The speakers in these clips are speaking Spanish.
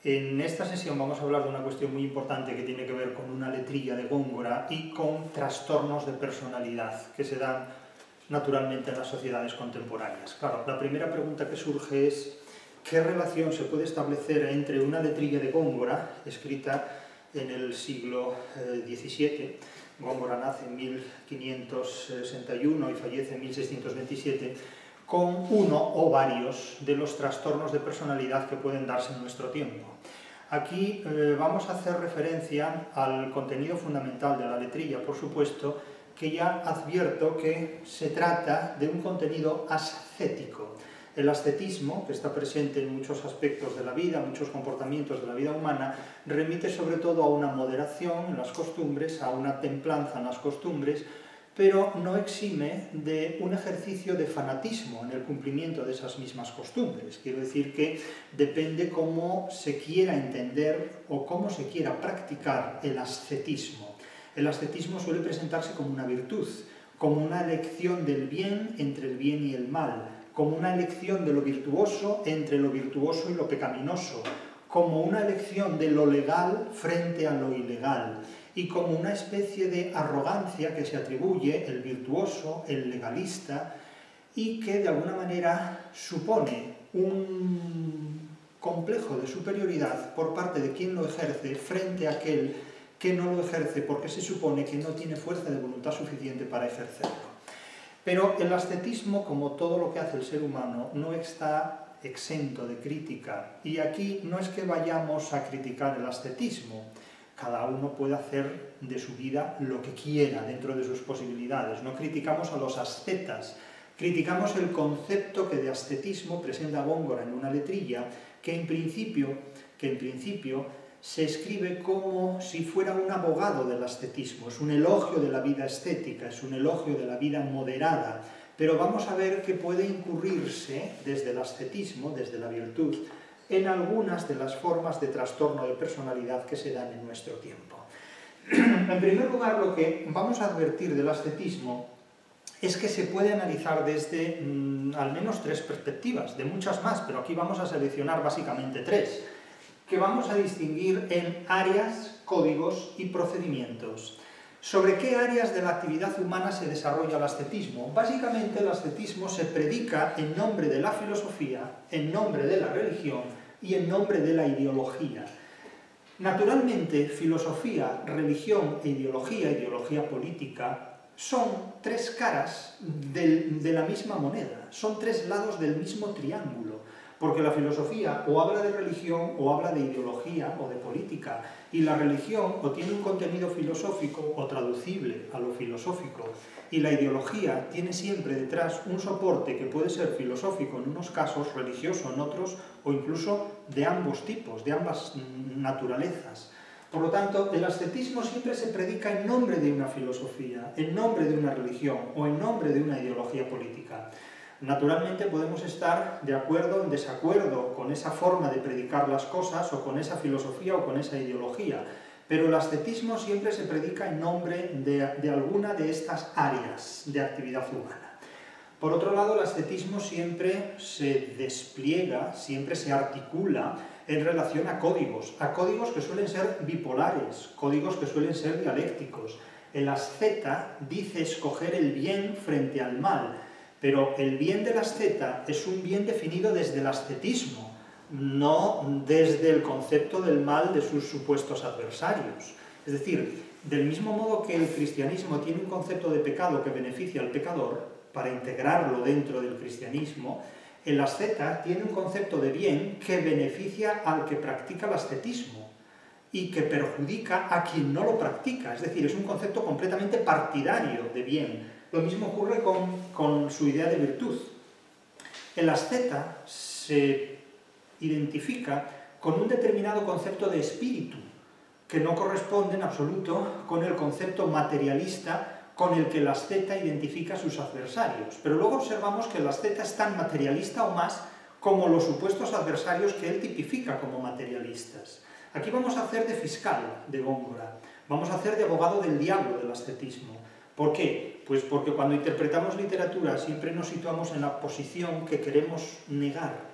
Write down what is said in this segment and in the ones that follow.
En esta sesión vamos a hablar de una cuestión muy importante que tiene que ver con una letrilla de Góngora y con trastornos de personalidad que se dan naturalmente en las sociedades contemporáneas. Claro, la primera pregunta que surge es ¿qué relación se puede establecer entre una letrilla de Góngora, escrita en el siglo XVII, Góngora nace en 1561 y fallece en 1627, con uno o varios de los trastornos de personalidad que pueden darse en nuestro tiempo? Aquí vamos a hacer referencia al contenido fundamental de la letrilla, por supuesto, que ya advierto que se trata de un contenido ascético. El ascetismo, que está presente en muchos aspectos de la vida, muchos comportamientos de la vida humana, remite sobre todo a una moderación en las costumbres, a una templanza en las costumbres, pero no exime de un ejercicio de fanatismo en el cumplimiento de esas mismas costumbres. Quiero decir que depende cómo se quiera entender o cómo se quiera practicar el ascetismo. El ascetismo suele presentarse como una virtud, como una elección del bien entre el bien y el mal, como una elección de lo virtuoso entre lo virtuoso y lo pecaminoso, como una elección de lo legal frente a lo ilegal, y como una especie de arrogancia que se atribuye el virtuoso, el legalista, y que de alguna manera supone un complejo de superioridad por parte de quien lo ejerce frente a aquel que no lo ejerce porque se supone que no tiene fuerza de voluntad suficiente para ejercerlo. Pero el ascetismo, como todo lo que hace el ser humano, no está exento de crítica. Y aquí no es que vayamos a criticar el ascetismo. Cada uno puede hacer de su vida lo que quiera dentro de sus posibilidades. No criticamos a los ascetas, criticamos el concepto que de ascetismo presenta Góngora en una letrilla que en principio se escribe como si fuera un abogado del ascetismo. Es un elogio de la vida estética, es un elogio de la vida moderada, pero vamos a ver que puede incurrirse desde el ascetismo, desde la virtud, en algunas de las formas de trastorno de personalidad que se dan en nuestro tiempo. En primer lugar, lo que vamos a advertir del ascetismo es que se puede analizar desde al menos tres perspectivas, de muchas más, pero aquí vamos a seleccionar básicamente tres, que vamos a distinguir en áreas, códigos y procedimientos. ¿Sobre qué áreas de la actividad humana se desarrolla el ascetismo? Básicamente el ascetismo se predica en nombre de la filosofía, en nombre de la religión y en nombre de la ideología. Naturalmente, filosofía, religión e ideología política, son tres caras de la misma moneda, son tres lados del mismo triángulo. Porque la filosofía o habla de religión o habla de ideología o de política, y la religión o tiene un contenido filosófico o traducible a lo filosófico, y la ideología tiene siempre detrás un soporte que puede ser filosófico en unos casos, religioso en otros, o incluso de ambos tipos, de ambas naturalezas. Por lo tanto, el ascetismo siempre se predica en nombre de una filosofía, en nombre de una religión o en nombre de una ideología política. Naturalmente podemos estar de acuerdo o en desacuerdo con esa forma de predicar las cosas o con esa filosofía o con esa ideología, pero el ascetismo siempre se predica en nombre de alguna de estas áreas de actividad humana. Por otro lado, el ascetismo siempre se despliega, siempre se articula en relación a códigos que suelen ser bipolares, códigos que suelen ser dialécticos. El asceta dice escoger el bien frente al mal, pero el bien del asceta es un bien definido desde el ascetismo, no desde el concepto del mal de sus supuestos adversarios. Es decir, del mismo modo que el cristianismo tiene un concepto de pecado que beneficia al pecador, para integrarlo dentro del cristianismo, el asceta tiene un concepto de bien que beneficia al que practica el ascetismo y que perjudica a quien no lo practica. Es decir, es un concepto completamente partidario de bien. Lo mismo ocurre con su idea de virtud. El asceta se identifica con un determinado concepto de espíritu, que no corresponde en absoluto con el concepto materialista con el que el asceta identifica a sus adversarios. Pero luego observamos que el asceta es tan materialista o más como los supuestos adversarios que él tipifica como materialistas. Aquí vamos a hacer de fiscal de Góngora, vamos a hacer de abogado del diablo del ascetismo. ¿Por qué? Pues porque cuando interpretamos literatura siempre nos situamos en la posición que queremos negar.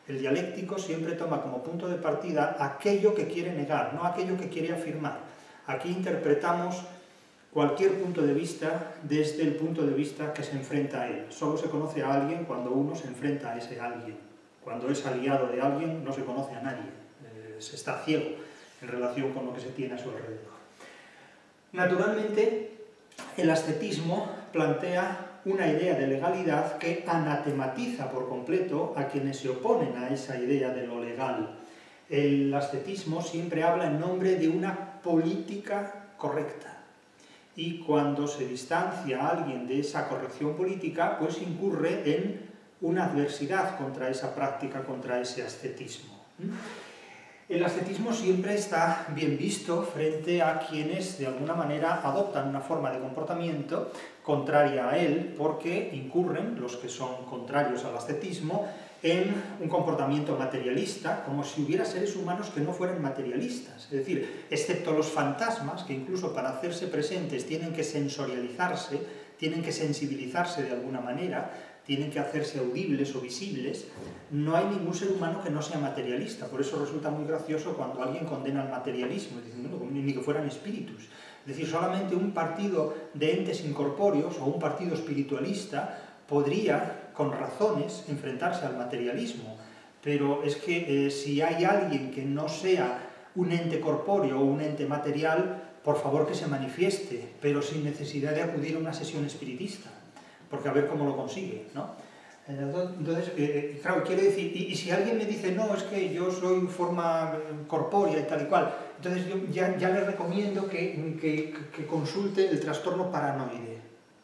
El dialéctico siempre toma como punto de partida aquello que quiere negar, no aquello que quiere afirmar. Aquí interpretamos cualquier punto de vista desde el punto de vista que se enfrenta a él. Solo se conoce a alguien cuando uno se enfrenta a ese alguien. Cuando es aliado de alguien no se conoce a nadie, se está ciego en relación con lo que se tiene a su alrededor. Naturalmente, el ascetismo plantea una idea de legalidad que anatematiza por completo a quienes se oponen a esa idea de lo legal. El ascetismo siempre habla en nombre de una política correcta. Y cuando se distancia a alguien de esa corrección política, pues incurre en una adversidad contra esa práctica, contra ese ascetismo. El ascetismo siempre está bien visto frente a quienes de alguna manera adoptan una forma de comportamiento contraria a él, porque incurren, los que son contrarios al ascetismo, en un comportamiento materialista, como si hubiera seres humanos que no fueran materialistas. Es decir, excepto los fantasmas, que incluso para hacerse presentes tienen que sensorializarse, tienen que sensibilizarse de alguna manera, tienen que hacerse audibles o visibles, no hay ningún ser humano que no sea materialista. Por eso resulta muy gracioso cuando alguien condena el materialismo, diciendo, bueno, ni que fueran espíritus. Es decir, solamente un partido de entes incorpóreos o un partido espiritualista podría, con razones, enfrentarse al materialismo. Pero es que si hay alguien que no sea un ente corpóreo o un ente material, por favor que se manifieste, pero sin necesidad de acudir a una sesión espiritista, porque a ver cómo lo consigue, ¿no? Entonces, claro, quiero decir, y si alguien me dice, no, es que yo soy forma corpórea y tal y cual, entonces yo ya le recomiendo que consulte el trastorno paranoide.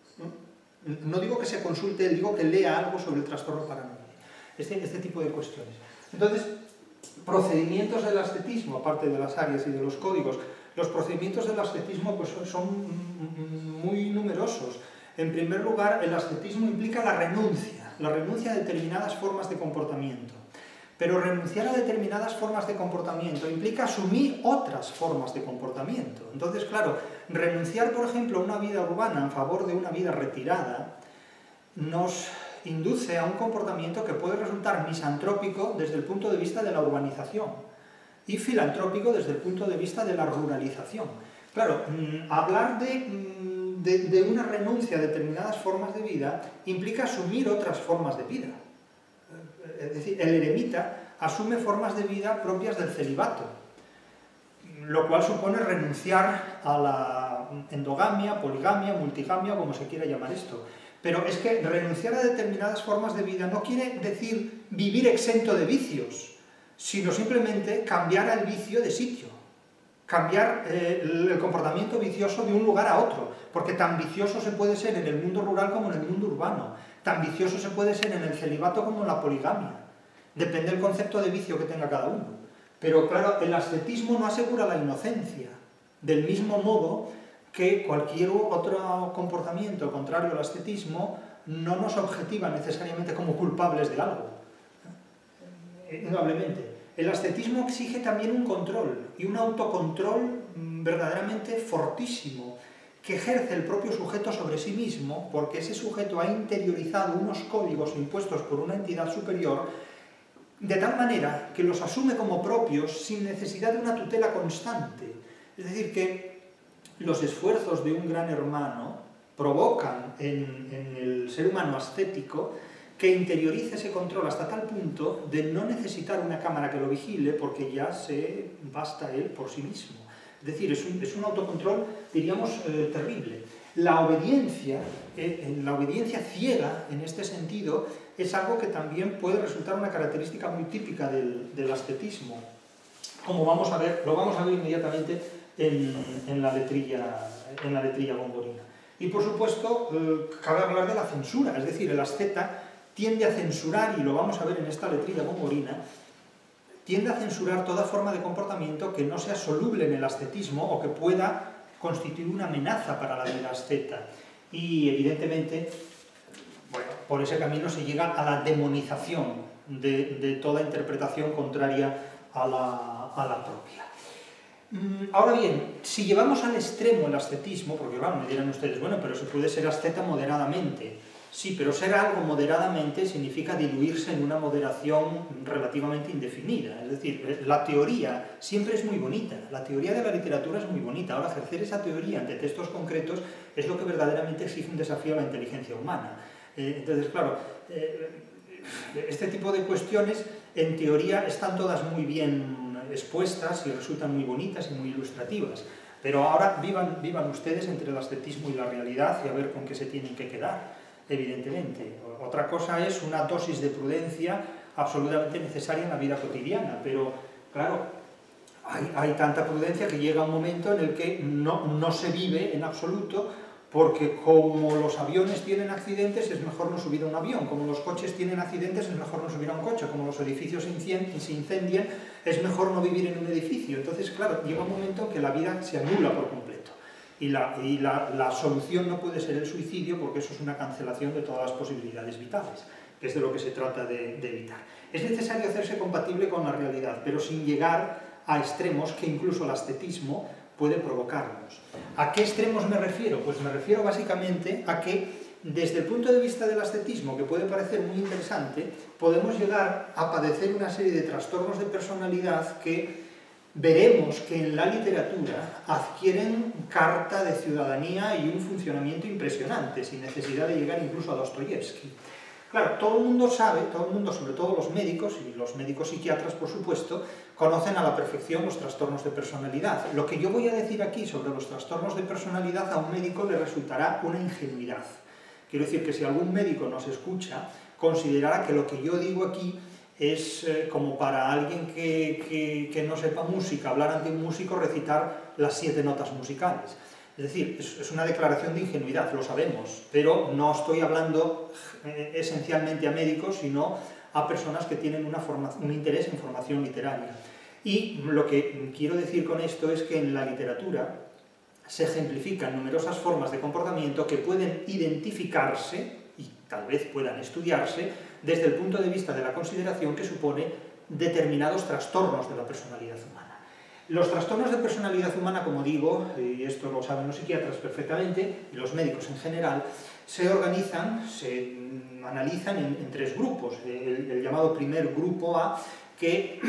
No digo que se consulte, digo que lea algo sobre el trastorno paranoide. Este tipo de cuestiones. Entonces, procedimientos del ascetismo, aparte de las áreas y de los códigos, los procedimientos del ascetismo pues, son muy numerosos. En primer lugar, el ascetismo implica la renuncia a determinadas formas de comportamiento. Pero renunciar a determinadas formas de comportamiento implica asumir otras formas de comportamiento. Entonces, claro, renunciar, por ejemplo, a una vida urbana en favor de una vida retirada nos induce a un comportamiento que puede resultar misantrópico desde el punto de vista de la urbanización y filantrópico desde el punto de vista de la ruralización. Claro, hablar de una renuncia a determinadas formas de vida implica asumir otras formas de vida. Es decir, el eremita asume formas de vida propias del celibato, lo cual supone renunciar a la endogamia, poligamia, multigamia, como se quiera llamar esto. Pero es que renunciar a determinadas formas de vida no quiere decir vivir exento de vicios, sino simplemente cambiar el vicio de sitio, cambiar el comportamiento vicioso de un lugar a otro, porque tan vicioso se puede ser en el mundo rural como en el mundo urbano, tan vicioso se puede ser en el celibato como en la poligamia. Depende del concepto de vicio que tenga cada uno. Pero claro, el ascetismo no asegura la inocencia, del mismo modo que cualquier otro comportamiento contrario al ascetismo no nos objetiva necesariamente como culpables de algo. Indudablemente. El ascetismo exige también un control, y un autocontrol verdaderamente fortísimo, que ejerce el propio sujeto sobre sí mismo, porque ese sujeto ha interiorizado unos códigos impuestos por una entidad superior, de tal manera que los asume como propios sin necesidad de una tutela constante. Es decir, que los esfuerzos de un gran hermano provocan en el ser humano ascético que interiorice ese control hasta tal punto de no necesitar una cámara que lo vigile porque ya se basta él por sí mismo. Es decir, es un autocontrol, diríamos, terrible. La obediencia ciega, en este sentido, es algo que también puede resultar una característica muy típica del ascetismo. Como vamos a ver, lo vamos a ver inmediatamente en la letrilla gongorina. Y por supuesto, cabe hablar de la censura, es decir, el asceta tiende a censurar, y lo vamos a ver en esta letrilla gongorina, tiende a censurar toda forma de comportamiento que no sea soluble en el ascetismo o que pueda constituir una amenaza para la vida asceta. Y evidentemente, bueno, por ese camino se llega a la demonización de toda interpretación contraria a la propia. Ahora bien, si llevamos al extremo el ascetismo, porque claro, me dirán ustedes, bueno, pero se puede ser asceta moderadamente. Sí, pero ser algo moderadamente significa diluirse en una moderación relativamente indefinida. Es decir, la teoría siempre es muy bonita, la teoría de la literatura es muy bonita. Ahora, ejercer esa teoría ante textos concretos es lo que verdaderamente exige un desafío a la inteligencia humana. Entonces, claro, este tipo de cuestiones, en teoría, están todas muy bien expuestas y resultan muy bonitas y muy ilustrativas. Pero ahora vivan ustedes entre el ascetismo y la realidad y a ver con qué se tienen que quedar. Evidentemente. Otra cosa es una dosis de prudencia absolutamente necesaria en la vida cotidiana, pero claro, hay tanta prudencia que llega un momento en el que no se vive en absoluto, porque como los aviones tienen accidentes es mejor no subir a un avión, como los coches tienen accidentes es mejor no subir a un coche, como los edificios se incendian es mejor no vivir en un edificio. Entonces, claro, llega un momento en que la vida se anula por completo. Y la solución no puede ser el suicidio, porque eso es una cancelación de todas las posibilidades vitales, que es de lo que se trata de evitar. Es necesario hacerse compatible con la realidad, pero sin llegar a extremos que incluso el ascetismo puede provocarnos. ¿A qué extremos me refiero? Pues me refiero básicamente a que, desde el punto de vista del ascetismo, que puede parecer muy interesante, podemos llegar a padecer una serie de trastornos de personalidad que veremos que en la literatura adquieren carta de ciudadanía y un funcionamiento impresionante, sin necesidad de llegar incluso a Dostoyevsky. Claro, todo el mundo sabe, todo el mundo, sobre todo los médicos, y los médicos psiquiatras, por supuesto, conocen a la perfección los trastornos de personalidad. Lo que yo voy a decir aquí sobre los trastornos de personalidad a un médico le resultará una ingenuidad. Quiero decir que si algún médico nos escucha, considerará que lo que yo digo aquí es como para alguien que no sepa música, hablar ante un músico, recitar las 7 notas musicales. Es decir, es una declaración de ingenuidad, lo sabemos, pero no estoy hablando esencialmente a médicos, sino a personas que tienen un interés en formación literaria. Y lo que quiero decir con esto es que en la literatura se ejemplifican numerosas formas de comportamiento que pueden identificarse y tal vez puedan estudiarse desde el punto de vista de la consideración que supone determinados trastornos de la personalidad humana. Los trastornos de personalidad humana, como digo, y esto lo saben los psiquiatras perfectamente, y los médicos en general, se organizan, se analizan en 3 grupos. El llamado primer grupo A, que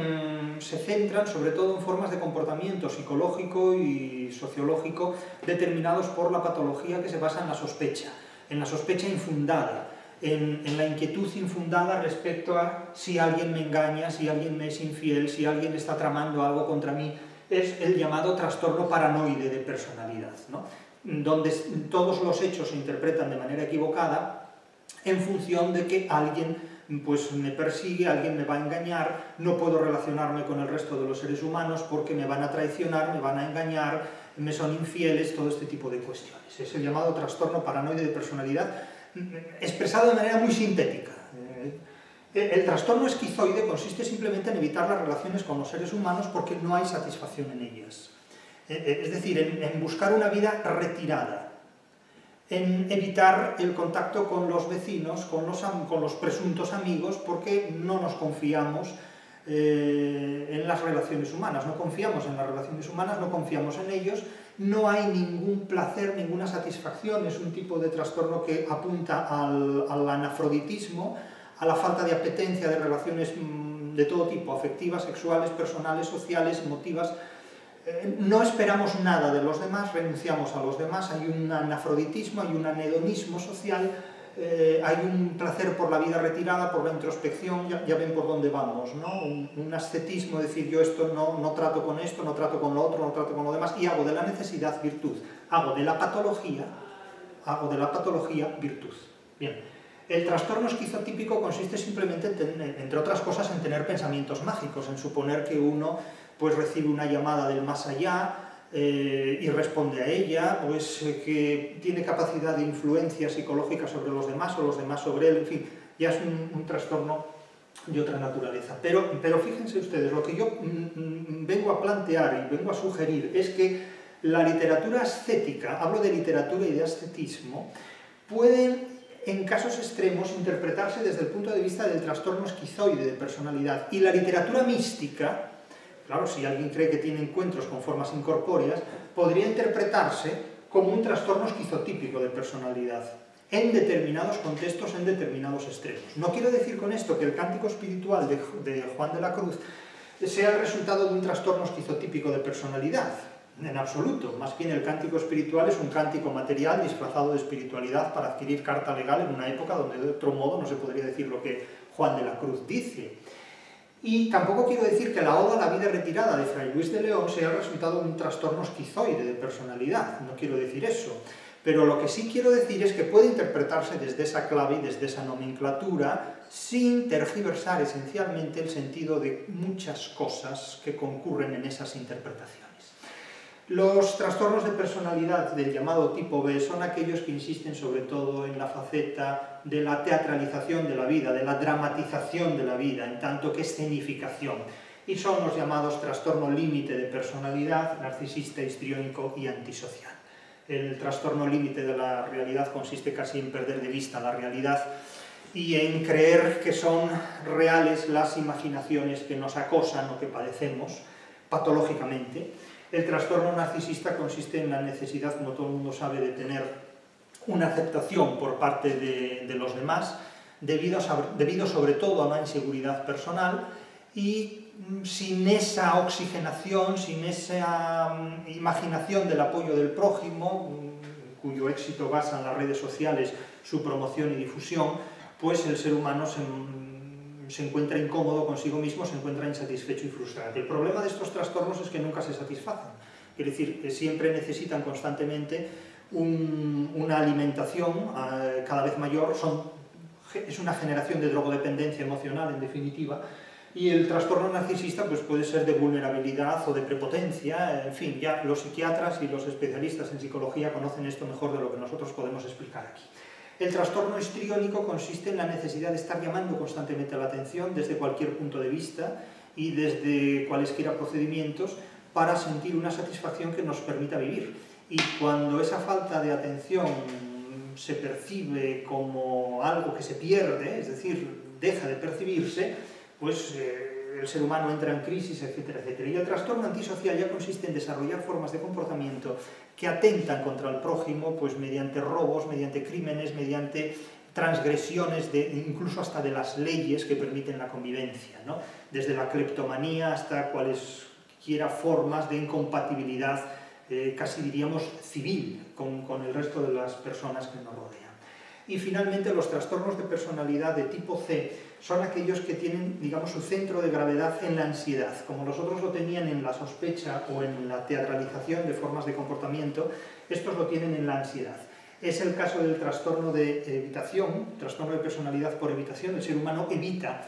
se centran sobre todo en formas de comportamiento psicológico y sociológico determinados por la patología que se basa en la sospecha infundada, en la inquietud infundada respecto a si alguien me engaña, si alguien me es infiel, si alguien está tramando algo contra mí. Es el llamado trastorno paranoide de personalidad, ¿no? Donde todos los hechos se interpretan de manera equivocada en función de que alguien pues me persigue, alguien me va a engañar, no puedo relacionarme con el resto de los seres humanos porque me van a traicionar, me van a engañar, me son infieles, todo este tipo de cuestiones. Es el llamado trastorno paranoide de personalidad, expresado de manera muy sintética. El trastorno esquizoide consiste simplemente en evitar las relaciones con los seres humanos porque no hay satisfacción en ellas. Es decir, en buscar una vida retirada, en evitar el contacto con los vecinos, con los presuntos amigos, porque no nos confiamos en las relaciones humanas, no confiamos en las relaciones humanas, no confiamos en ellos, no hay ningún placer, ninguna satisfacción, es un tipo de trastorno que apunta al anafroditismo, a la falta de apetencia de relaciones de todo tipo, afectivas, sexuales, personales, sociales, emotivas. No esperamos nada de los demás, renunciamos a los demás, hay un anafroditismo, hay un anedonismo social, hay un placer por la vida retirada, por la introspección, ya ven por dónde vamos, ¿no? Un ascetismo, es decir, yo esto no trato con esto, no trato con lo otro, no trato con lo demás, y hago de la necesidad virtud, hago de la patología virtud. Bien, el trastorno esquizotípico consiste simplemente, entre otras cosas, en tener pensamientos mágicos, en suponer que uno pues recibe una llamada del más allá y responde a ella, pues que tiene capacidad de influencia psicológica sobre los demás o los demás sobre él, en fin, ya es un trastorno de otra naturaleza. Pero fíjense ustedes, lo que yo vengo a plantear y vengo a sugerir es que la literatura ascética, hablo de literatura y de ascetismo, pueden en casos extremos interpretarse desde el punto de vista del trastorno esquizoide de personalidad, y la literatura mística, claro, si alguien cree que tiene encuentros con formas incorpóreas, podría interpretarse como un trastorno esquizotípico de personalidad. en determinados contextos, en determinados extremos. No quiero decir con esto que el cántico espiritual de Juan de la Cruz sea el resultado de un trastorno esquizotípico de personalidad, en absoluto. Más bien el cántico espiritual es un cántico material disfrazado de espiritualidad para adquirir carta legal en una época donde de otro modo no se podría decir lo que Juan de la Cruz dice. Y tampoco quiero decir que la Oda a la vida retirada de Fray Luis de León sea el resultado de un trastorno esquizoide de personalidad, no quiero decir eso. Pero lo que sí quiero decir es que puede interpretarse desde esa clave y desde esa nomenclatura sin tergiversar esencialmente el sentido de muchas cosas que concurren en esas interpretaciones. Los trastornos de personalidad del llamado tipo B son aquellos que insisten sobre todo en la faceta de la teatralización de la vida, de la dramatización de la vida, en tanto que escenificación. Y son los llamados trastorno límite de personalidad, narcisista, histriónico y antisocial. El trastorno límite de la realidad consiste casi en perder de vista la realidad y en creer que son reales las imaginaciones que nos acosan o que padecemos patológicamente. El trastorno narcisista consiste en la necesidad, como todo el mundo sabe, de tener una aceptación por parte de los demás, debido sobre todo a una inseguridad personal, y sin esa oxigenación, sin esa imaginación del apoyo del prójimo, cuyo éxito basa en las redes sociales su promoción y difusión, pues el ser humano se encuentra incómodo consigo mismo, se encuentra insatisfecho y frustrado. El problema de estos trastornos es que nunca se satisfacen, es decir, siempre necesitan constantemente una alimentación cada vez mayor, es una generación de drogodependencia emocional en definitiva, y el trastorno narcisista pues, puede ser de vulnerabilidad o de prepotencia, en fin, ya los psiquiatras y los especialistas en psicología conocen esto mejor de lo que nosotros podemos explicar aquí. El trastorno histriónico consiste en la necesidad de estar llamando constantemente la atención desde cualquier punto de vista y desde cualesquiera procedimientos para sentir una satisfacción que nos permita vivir. Y cuando esa falta de atención se percibe como algo que se pierde, es decir, deja de percibirse, pues el ser humano entra en crisis, etcétera, etcétera. Y el trastorno antisocial ya consiste en desarrollar formas de comportamiento que atentan contra el prójimo, pues mediante robos, mediante crímenes, mediante transgresiones, incluso hasta de las leyes que permiten la convivencia, ¿no? Desde la cleptomanía hasta cualesquiera formas de incompatibilidad, casi diríamos civil, con el resto de las personas que nos rodean. Y finalmente los trastornos de personalidad de tipo C son aquellos que tienen, digamos, su centro de gravedad en la ansiedad. Como los otros lo tenían en la sospecha o en la teatralización de formas de comportamiento, estos lo tienen en la ansiedad. Es el caso del trastorno de evitación, trastorno de personalidad por evitación. El ser humano evita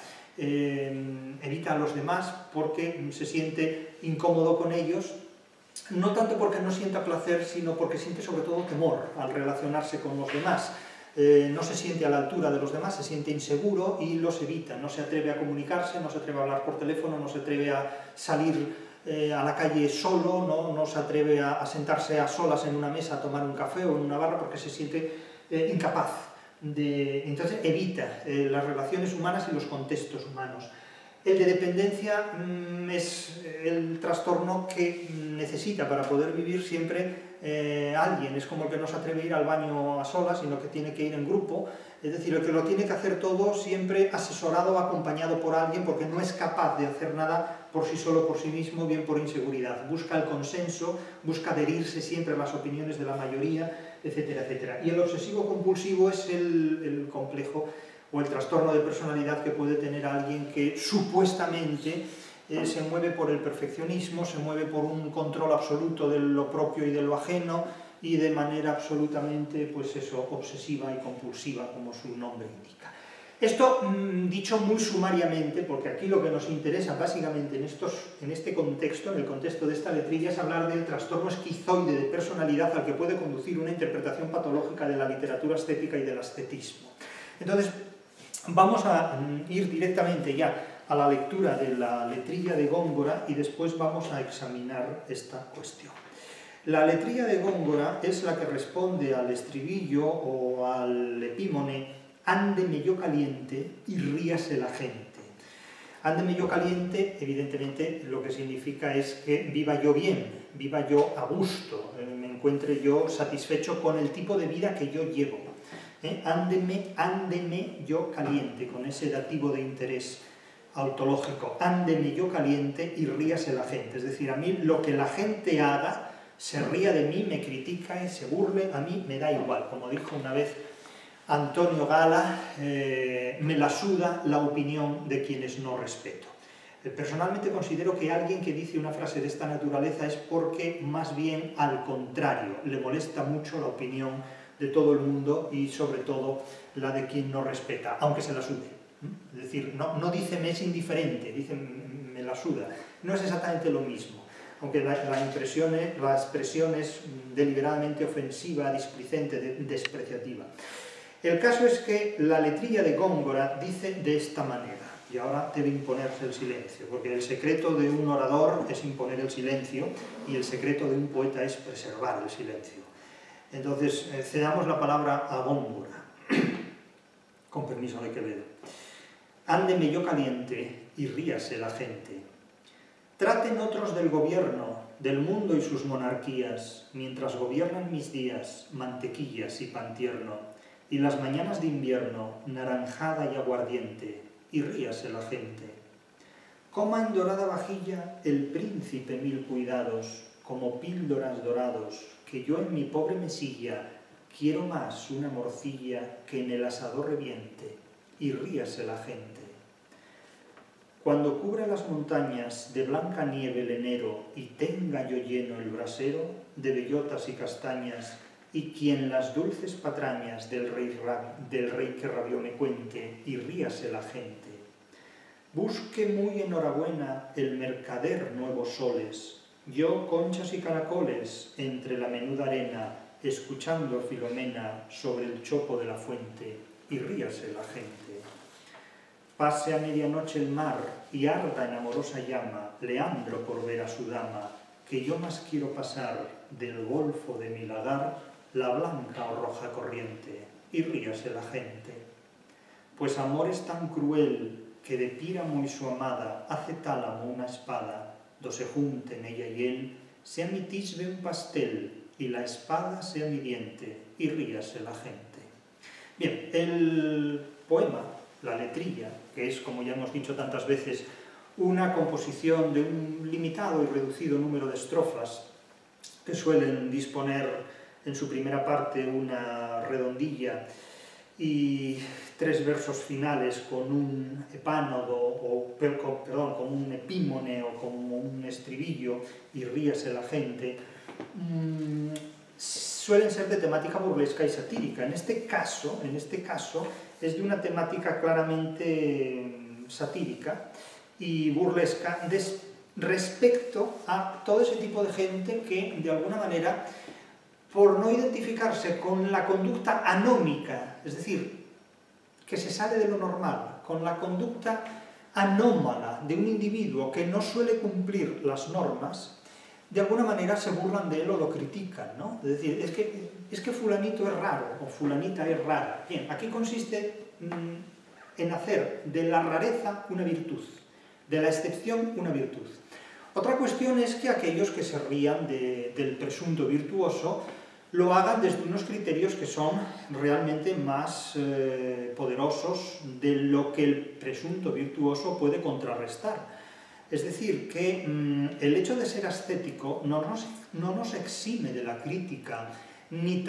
a los demás porque se siente incómodo con ellos, no tanto porque no sienta placer, sino porque siente sobre todo temor al relacionarse con los demás. No se siente a la altura de los demás, se siente inseguro y los evita, no se atreve a comunicarse, no se atreve a hablar por teléfono, no se atreve a salir a la calle solo, no se atreve a sentarse a solas en una mesa a tomar un café o en una barra porque se siente incapaz. Entonces evita las relaciones humanas y los contextos humanos. El de dependencia es el trastorno que necesita para poder vivir siempre alguien, es como el que no se atreve a ir al baño a solas, sino que tiene que ir en grupo, es decir, el que lo tiene que hacer todo siempre asesorado o acompañado por alguien porque no es capaz de hacer nada por sí solo, por sí mismo, bien por inseguridad. Busca el consenso, busca adherirse siempre a las opiniones de la mayoría, etcétera, etcétera. Y el obsesivo compulsivo es el complejo o el trastorno de personalidad que puede tener alguien que supuestamente se mueve por el perfeccionismo, se mueve por un control absoluto de lo propio y de lo ajeno y de manera absolutamente, pues eso, obsesiva y compulsiva, como su nombre indica. Esto dicho muy sumariamente, porque aquí lo que nos interesa básicamente en este contexto, en el contexto de esta letrilla, es hablar del trastorno esquizoide de personalidad al que puede conducir una interpretación patológica de la literatura estética y del ascetismo. Entonces, vamos a ir directamente ya a la lectura de la letrilla de Góngora y después vamos a examinar esta cuestión. La letrilla de Góngora es la que responde al estribillo o al epímone «Ándeme yo caliente y ríase la gente». Ándeme yo caliente, evidentemente, lo que significa es que viva yo bien, viva yo a gusto, me encuentre yo satisfecho con el tipo de vida que yo llevo. Ándeme yo caliente, con ese dativo de interés autológico, ándeme yo caliente y ríase la gente. Es decir, a mí lo que la gente haga, se ría de mí, me critica y se burle, a mí me da igual. Como dijo una vez Antonio Gala, me la suda la opinión de quienes no respeto. Personalmente considero que alguien que dice una frase de esta naturaleza es porque más bien al contrario, le molesta mucho la opinión de todo el mundo y sobre todo la de quien no respeta, aunque se la sude. Es decir, no dice me es indiferente, dice me la suda. No es exactamente lo mismo, aunque la expresión es deliberadamente ofensiva, displicente, despreciativa. El caso es que la letrilla de Góngora dice de esta manera, y ahora debe imponerse el silencio, porque el secreto de un orador es imponer el silencio y el secreto de un poeta es preservar el silencio. Entonces, cedamos la palabra a Góngora, con permiso de Quevedo. Ándeme yo caliente y ríase la gente. Traten otros del gobierno, del mundo y sus monarquías, mientras gobiernan mis días, mantequillas y pan tierno, y las mañanas de invierno, naranjada y aguardiente, y ríase la gente. Coma en dorada vajilla el príncipe mil cuidados, como píldoras dorados, que yo en mi pobre mesilla quiero más una morcilla que en el asador reviente, y ríase la gente. Cuando cubra las montañas de blanca nieve el enero y tenga yo lleno el brasero de bellotas y castañas, y quien las dulces patrañas del rey que rabió me cuente, y ríase la gente. Busque muy enhorabuena el mercader nuevos soles, yo conchas y caracoles entre la menuda arena, escuchando a Filomena sobre el chopo de la fuente, y ríase la gente. Pase a medianoche el mar y arda en amorosa llama, Leandro por ver a su dama, que yo más quiero pasar del golfo de mi lagar la blanca o roja corriente, y ríase la gente. Pues amor es tan cruel que de Píramo y su amada hace tálamo una espada, do se junten ella y él, sea mi tisbe un pastel y la espada sea mi diente, y ríase la gente. Bien, el poema, la letrilla, que es, como ya hemos dicho tantas veces, una composición de un limitado y reducido número de estrofas que suelen disponer en su primera parte una redondilla y 3 versos finales con un epánodo, con un epímone o con un estribillo, y ríase la gente, suelen ser de temática burlesca y satírica. En este caso es de una temática claramente satírica y burlesca respecto a todo ese tipo de gente que, de alguna manera, por no identificarse con la conducta anómica, es decir, que se sale de lo normal, con la conducta anómala de un individuo que no suele cumplir las normas, de alguna manera se burlan de él o lo critican, ¿no? Es decir, es que fulanito es raro, o fulanita es rara. Bien, aquí consiste en hacer de la rareza una virtud, de la excepción una virtud. Otra cuestión es que aquellos que se rían del presunto virtuoso lo hagan desde unos criterios que son realmente más poderosos de lo que el presunto virtuoso puede contrarrestar. Es decir, que el hecho de ser ascético no nos exime de la crítica, ni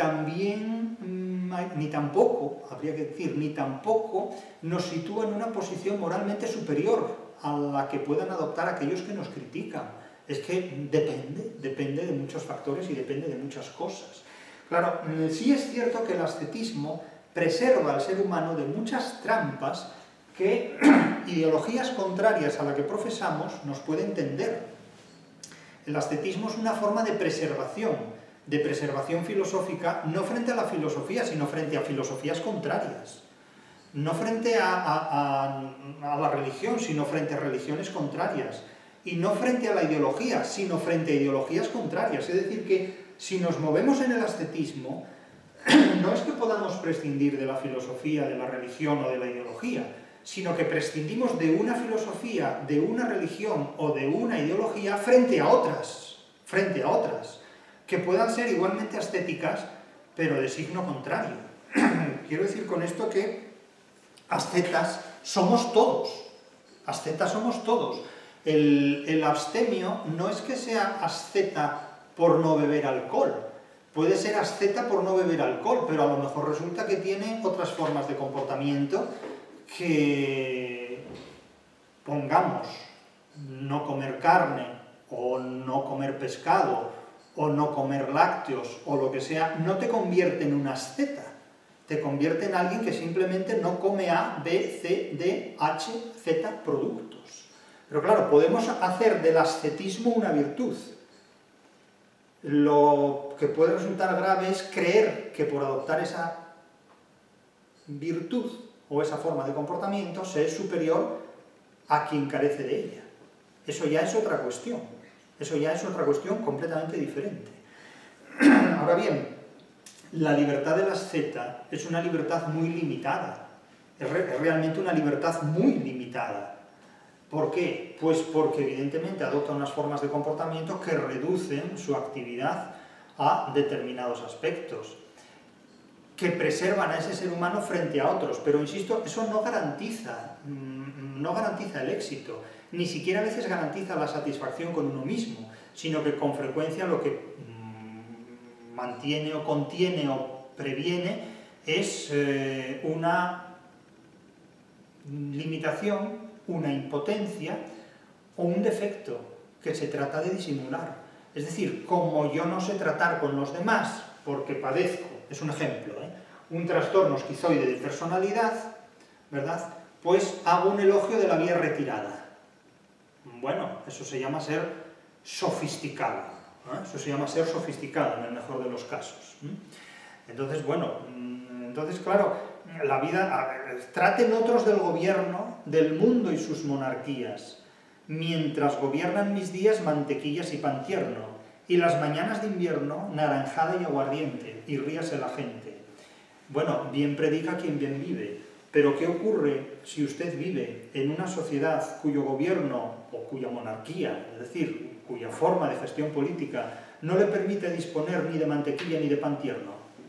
tampoco, habría que decir, ni tampoco nos sitúa en una posición moralmente superior a la que puedan adoptar aquellos que nos critican. Es que depende de muchos factores y depende de muchas cosas. Claro, sí es cierto que el ascetismo preserva al ser humano de muchas trampas que ideologías contrarias a la que profesamos nos pueden tender. El ascetismo es una forma de preservación filosófica, no frente a la filosofía, sino frente a filosofías contrarias. No frente a la religión, sino frente a religiones contrarias. Y no frente a la ideología, sino frente a ideologías contrarias. Es decir, que si nos movemos en el ascetismo, no es que podamos prescindir de la filosofía, de la religión o de la ideología, sino que prescindimos de una filosofía, de una religión o de una ideología frente a otras, que puedan ser igualmente ascéticas, pero de signo contrario. quiero decir con esto que ascetas somos todos. Ascetas somos todos. El abstemio no es que sea asceta por no beber alcohol. Puede ser asceta por no beber alcohol, pero a lo mejor resulta que tiene otras formas de comportamiento que, pongamos, no comer carne, o no comer pescado, o no comer lácteos, o lo que sea, no te convierte en un asceta. Te convierte en alguien que simplemente no come A, B, C, D, H, Z productos. Pero claro, podemos hacer del ascetismo una virtud. Lo que puede resultar grave es creer que por adoptar esa virtud o esa forma de comportamiento se es superior a quien carece de ella. Eso ya es otra cuestión. Eso ya es otra cuestión completamente diferente. Ahora bien, la libertad del asceta es una libertad muy limitada. Es realmente una libertad muy limitada. ¿Por qué? Pues porque evidentemente adopta unas formas de comportamiento que reducen su actividad a determinados aspectos, que preservan a ese ser humano frente a otros, pero insisto, eso no garantiza el éxito, ni siquiera a veces garantiza la satisfacción con uno mismo, sino que con frecuencia lo que mantiene o contiene o previene es una limitación, una impotencia o un defecto que se trata de disimular. Es decir, como yo no sé tratar con los demás porque padezco, es un ejemplo, un trastorno esquizoide de personalidad, ¿verdad? Pues hago un elogio de la vía retirada. Bueno, eso se llama ser sofisticado, eso se llama ser sofisticado en el mejor de los casos. Entonces, bueno, claro, la vida, traten otros del gobierno, del mundo y sus monarquías, mientras gobiernan mis días mantequillas y pan tierno, y las mañanas de invierno naranjada y aguardiente, y ríase la gente. Bueno, bien predica quien bien vive, pero ¿qué ocurre si usted vive en una sociedad cuyo gobierno o cuya monarquía, es decir, cuya forma de gestión política no le permite disponer ni de mantequilla ni de pan tierno?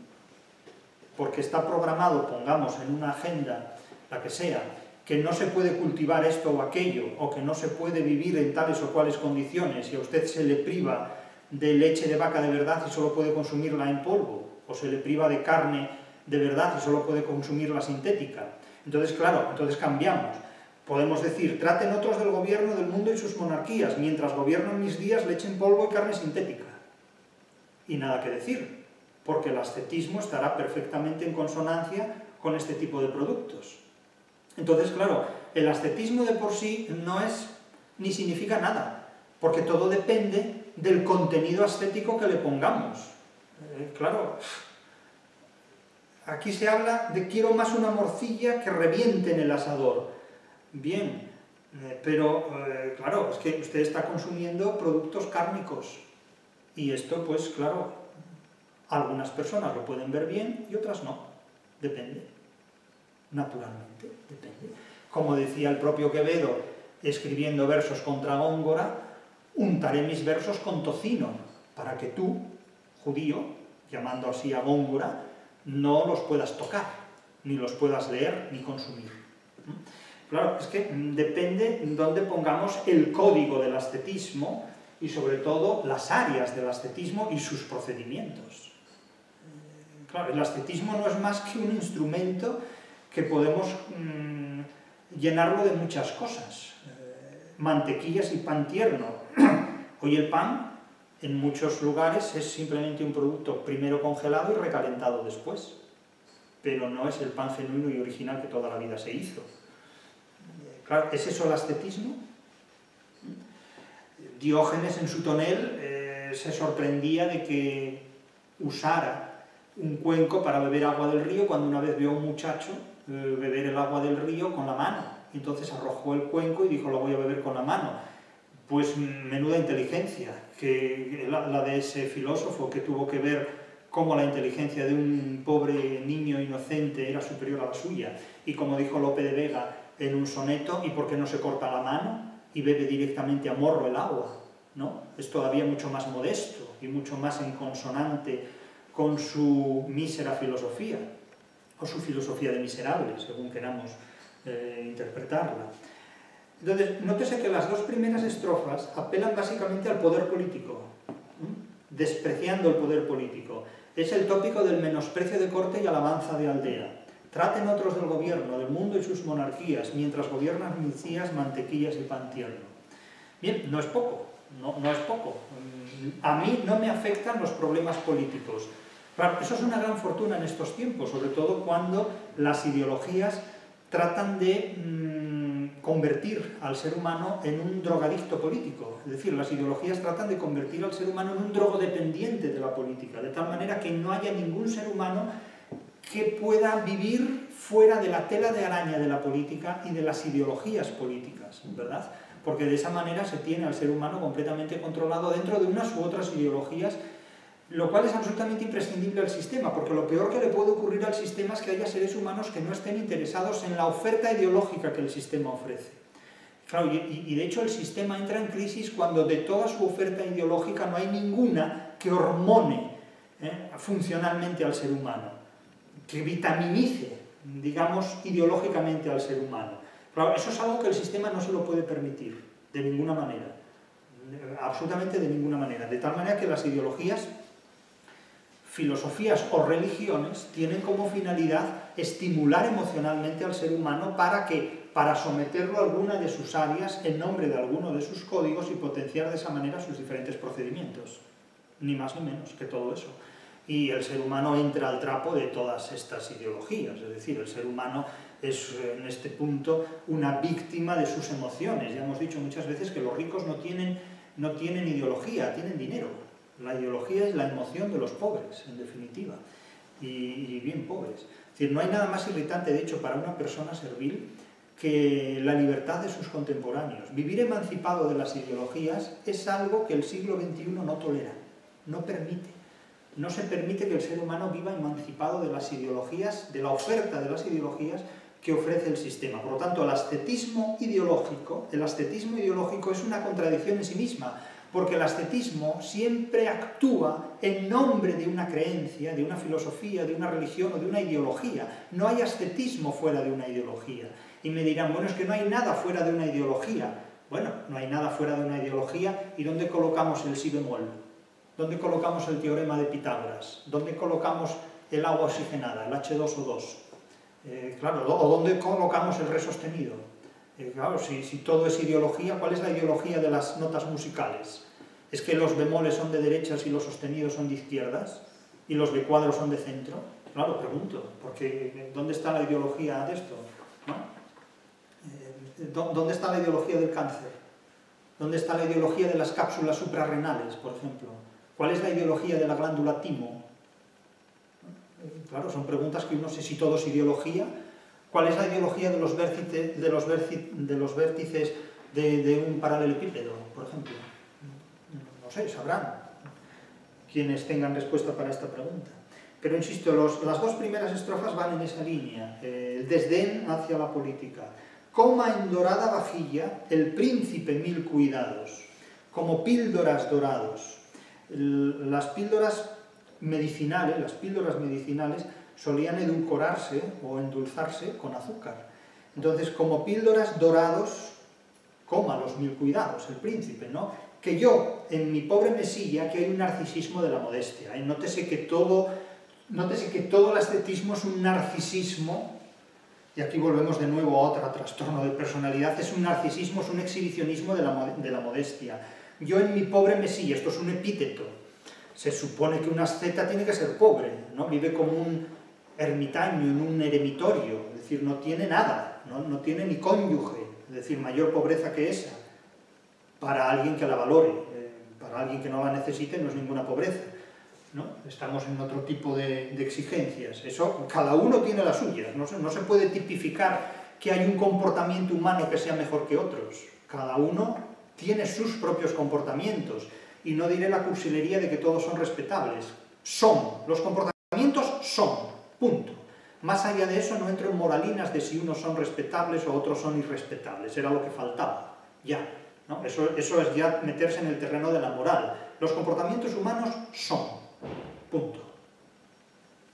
Porque está programado, pongamos, en una agenda, la que sea, que no se puede cultivar esto o aquello, o que no se puede vivir en tales o cuales condiciones, y a usted se le priva de leche de vaca de verdad y solo puede consumirla en polvo, o se le priva de carne de verdad y solo puede consumirla sintética. Entonces, claro, entonces cambiamos. Podemos decir, traten otros del gobierno del mundo y sus monarquías, mientras gobiernan mis días leche en polvo y carne sintética. Y nada que decir, porque el ascetismo estará perfectamente en consonancia con este tipo de productos. Entonces, claro, el ascetismo de por sí no es ni significa nada, porque todo depende del contenido ascético que le pongamos. Claro, aquí se habla de quiero más una morcilla que reviente en el asador. Bien, pero claro, es que usted está consumiendo productos cárnicos. Y esto, pues claro, algunas personas lo pueden ver bien y otras no. Depende. Naturalmente, depende. Como decía el propio Quevedo, escribiendo versos contra Góngora, untaré mis versos con tocino, para que tú, judío, llamando así a Góngora, no los puedas tocar, ni los puedas leer, ni consumir. Claro, es que depende dónde pongamos el código del ascetismo y sobre todo las áreas del ascetismo y sus procedimientos. Claro, el ascetismo no es más que un instrumento que podemos llenarlo de muchas cosas. Mantequillas y pan tierno. Hoy el pan, en muchos lugares, es simplemente un producto primero congelado y recalentado después. Pero no es el pan genuino y original que toda la vida se hizo. Claro, ¿es eso el ascetismo? Diógenes en su tonel se sorprendía de que usara un cuenco para beber agua del río cuando una vez vio a un muchacho beber el agua del río con la mano. Entonces arrojó el cuenco y dijo, lo voy a beber con la mano. Pues menuda inteligencia, que la de ese filósofo que tuvo que ver cómo la inteligencia de un pobre niño inocente era superior a la suya. Y como dijo Lope de Vega en un soneto, ¿y por qué no se corta la mano y bebe directamente a morro el agua? ¿No? Es todavía mucho más modesto y mucho más en consonante con su mísera filosofía. o su filosofía de miserable, según queramos interpretarla. Entonces, nótese que las dos primeras estrofas apelan básicamente al poder político, despreciando el poder político. Es el tópico del menosprecio de corte y alabanza de aldea. Traten otros del gobierno, del mundo y sus monarquías, mientras gobiernan micías, mantequillas y pan tierno. Bien, no es poco, no es poco. A mí no me afectan los problemas políticos. Claro, eso es una gran fortuna en estos tiempos, sobre todo cuando las ideologías tratan de convertir al ser humano en un drogadicto político. Es decir, las ideologías tratan de convertir al ser humano en un drogodependiente de la política, de tal manera que no haya ningún ser humano que pueda vivir fuera de la tela de araña de la política y de las ideologías políticas, ¿verdad? Porque de esa manera se tiene al ser humano completamente controlado dentro de unas u otras ideologías, lo cual es absolutamente imprescindible al sistema, porque lo peor que le puede ocurrir al sistema es que haya seres humanos que no estén interesados en la oferta ideológica que el sistema ofrece. Claro, y de hecho el sistema entra en crisis cuando de toda su oferta ideológica no hay ninguna que hormone funcionalmente al ser humano, que vitaminice, digamos, ideológicamente al ser humano. Claro, eso es algo que el sistema no se lo puede permitir, de ninguna manera, absolutamente de ninguna manera, de tal manera que las ideologías, filosofías o religiones tienen como finalidad estimular emocionalmente al ser humano para someterlo a alguna de sus áreas en nombre de alguno de sus códigos y potenciar de esa manera sus diferentes procedimientos, ni más ni menos que todo eso. Y el ser humano entra al trapo de todas estas ideologías, es decir, el ser humano es en este punto una víctima de sus emociones. Ya hemos dicho muchas veces que los ricos no tienen ideología, tienen dinero. La ideología es la emoción de los pobres, en definitiva, y bien pobres. Es decir, no hay nada más irritante, de hecho, para una persona servil que la libertad de sus contemporáneos. Vivir emancipado de las ideologías es algo que el siglo XXI no tolera, no permite. No se permite que el ser humano viva emancipado de las ideologías, de la oferta de las ideologías que ofrece el sistema. Por lo tanto, el ascetismo ideológico es una contradicción en sí misma, porque el ascetismo siempre actúa en nombre de una creencia, de una filosofía, de una religión o de una ideología. No hay ascetismo fuera de una ideología. Y me dirán, bueno, es que no hay nada fuera de una ideología. Bueno, no hay nada fuera de una ideología. ¿Y dónde colocamos el si bemol? ¿Dónde colocamos el teorema de Pitágoras? ¿Dónde colocamos el agua oxigenada, el H2O2? Claro, ¿o dónde colocamos el re sostenido? Claro, si todo es ideología, ¿cuál es la ideología de las notas musicales? ¿Es que los bemoles son de derechas y los sostenidos son de izquierdas? ¿Y los de cuadros son de centro? Claro, pregunto, porque ¿dónde está la ideología de esto? ¿No? ¿Dónde está la ideología del cáncer? ¿Dónde está la ideología de las cápsulas suprarrenales, por ejemplo? ¿Cuál es la ideología de la glándula timo? Claro, son preguntas que uno sé si todo es ideología. ¿Cuál es la ideología de los vértices de un paralelepípedo, por ejemplo? No sé, sabrán quienes tengan respuesta para esta pregunta. Pero insisto, las dos primeras estrofas van en esa línea, el desdén hacia la política. Coma en dorada vajilla el príncipe mil cuidados, como píldoras dorados. Las píldoras medicinales solían edulcorarse o endulzarse con azúcar. Entonces, como píldoras dorados, coma los mil cuidados, el príncipe, ¿no? Que yo, en mi pobre mesilla, que hay un narcisismo de la modestia. Nótese que todo el ascetismo es un narcisismo, y aquí volvemos de nuevo a otro trastorno de personalidad, es un narcisismo, es un exhibicionismo de la modestia. Yo en mi pobre mesilla, esto es un epíteto, se supone que un asceta tiene que ser pobre, ¿no? Vive como un ermitaño en un eremitorio, es decir, no tiene nada, no tiene ni cónyuge, es decir, mayor pobreza que esa, para alguien que la valore, para alguien que no la necesite no es ninguna pobreza, ¿no? Estamos en otro tipo de exigencias, eso cada uno tiene las suyas, no se puede tipificar que hay un comportamiento humano que sea mejor que otros, cada uno tiene sus propios comportamientos, y no diré la cursilería de que todos son respetables. Los comportamientos son, punto. Más allá de eso no entro en moralinas de si unos son respetables o otros son irrespetables, era lo que faltaba, ya, ¿no? Eso es ya meterse en el terreno de la moral. Los comportamientos humanos son, punto.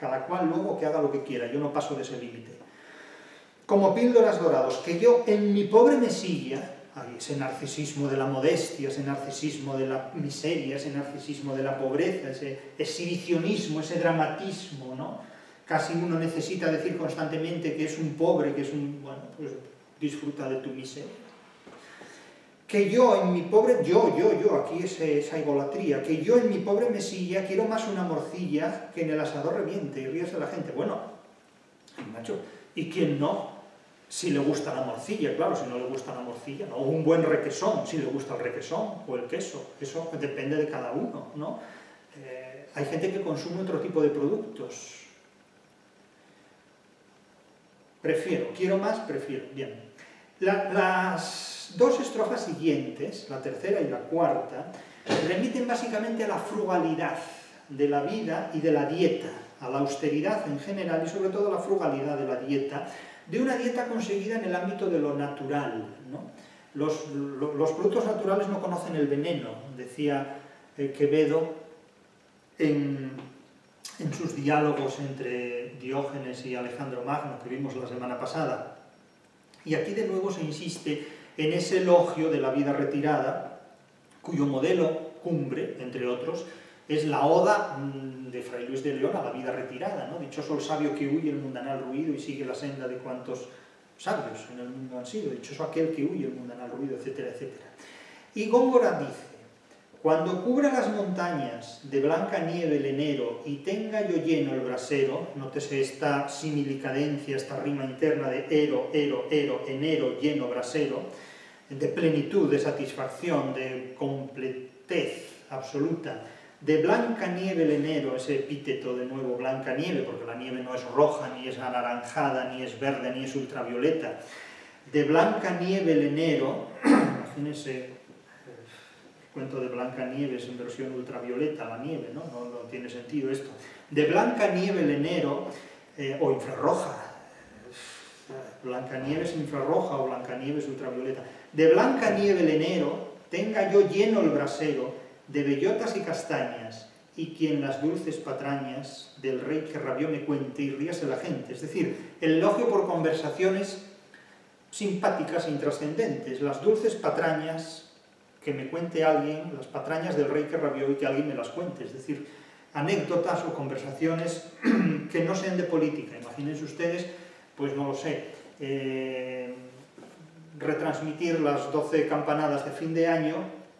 Cada cual luego que haga lo que quiera, yo no paso de ese límite. Como píldoras dorados, que yo en mi pobre mesilla, hay ese narcisismo de la modestia, ese narcisismo de la miseria, ese narcisismo de la pobreza, ese exhibicionismo, ese dramatismo, ¿no? Casi uno necesita decir constantemente que es un pobre, que es un... bueno, pues disfruta de tu miseria. Que yo en mi pobre... aquí es esa idolatría, que yo en mi pobre mesilla quiero más una morcilla que en el asador reviente y ríase la gente. Bueno, macho, ¿y quién no? Si le gusta la morcilla, claro, si no le gusta la morcilla, ¿no? O un buen requesón, si le gusta el requesón, o el queso, eso depende de cada uno, ¿no? Hay gente que consume otro tipo de productos. Quiero más, prefiero, bien. Las dos estrofas siguientes, la tercera y la cuarta, remiten básicamente a la frugalidad de la vida y de la dieta, a la austeridad en general y sobre todo a la frugalidad de la dieta, de una dieta conseguida en el ámbito de lo natural, ¿no? Los productos naturales no conocen el veneno, decía Quevedo en sus diálogos entre Diógenes y Alejandro Magno, que vimos la semana pasada. Y aquí de nuevo se insiste en ese elogio de la vida retirada, cuyo modelo cumbre, entre otros, es la oda de Fray Luis de León a la vida retirada, ¿no? Dichoso el sabio que huye el mundanal ruido y sigue la senda de cuantos sabios en el mundo han sido, dichoso aquel que huye el mundanal ruido, etcétera, etcétera. Y Góngora dice: cuando cubra las montañas de blanca nieve el enero y tenga yo lleno el brasero, nótese esta similicadencia, esta rima interna de ero, enero, lleno, brasero, de plenitud, de satisfacción, de completez absoluta. De blanca nieve el enero, ese epíteto de nuevo, blanca nieve, porque la nieve no es roja, ni es anaranjada, ni es verde, ni es ultravioleta. De blanca nieve el enero, imagínense el cuento de Blancanieves en versión ultravioleta, la nieve, ¿no? No tiene sentido esto. De blanca nieve el enero, o infrarroja, Blancanieves infrarroja o Blancanieves ultravioleta. De blanca nieve el enero, tenga yo lleno el brasero de bellotas y castañas, y quien las dulces patrañas del rey que rabió me cuente y ríase la gente. Es decir, el elogio por conversaciones simpáticas e intrascendentes, las dulces patrañas que me cuente alguien, las patrañas del rey que rabió y que alguien me las cuente. Es decir, anécdotas o conversaciones que no sean de política. Imagínense ustedes, pues no lo sé, retransmitir las 12 campanadas de fin de año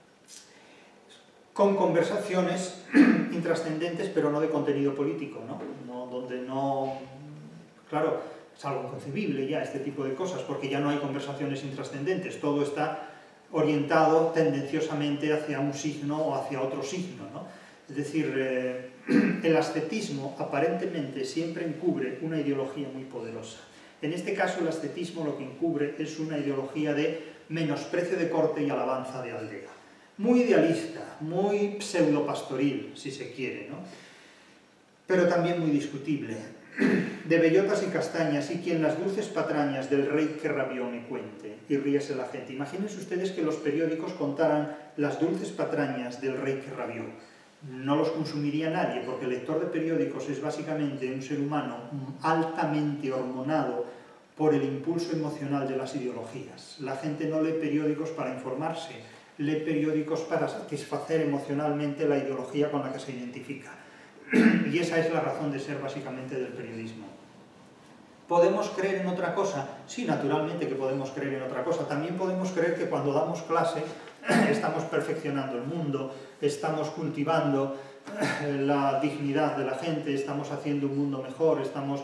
con conversaciones intrascendentes, pero no de contenido político, ¿no? Donde no... Claro, es algo inconcebible ya este tipo de cosas, porque ya no hay conversaciones intrascendentes, todo está orientado tendenciosamente hacia un signo o hacia otro signo, ¿no? Es decir, el ascetismo aparentemente siempre encubre una ideología muy poderosa. En este caso el ascetismo lo que encubre es una ideología de menosprecio de corte y alabanza de aldea. Muy idealista, muy pseudopastoril, si se quiere, ¿no? Pero también muy discutible. De bellotas y castañas, y quien las dulces patrañas del rey que rabió me cuente, y ríese la gente. Imagínense ustedes que los periódicos contaran las dulces patrañas del rey que rabió. No los consumiría nadie, porque el lector de periódicos es básicamente un ser humano altamente hormonado por el impulso emocional de las ideologías. La gente no lee periódicos para informarse, lee periódicos para satisfacer emocionalmente la ideología con la que se identifica. Y esa es la razón de ser básicamente del periodismo. ¿Podemos creer en otra cosa? Sí, naturalmente que podemos creer en otra cosa. También podemos creer que cuando damos clase estamos perfeccionando el mundo, estamos cultivando la dignidad de la gente, estamos haciendo un mundo mejor, estamos,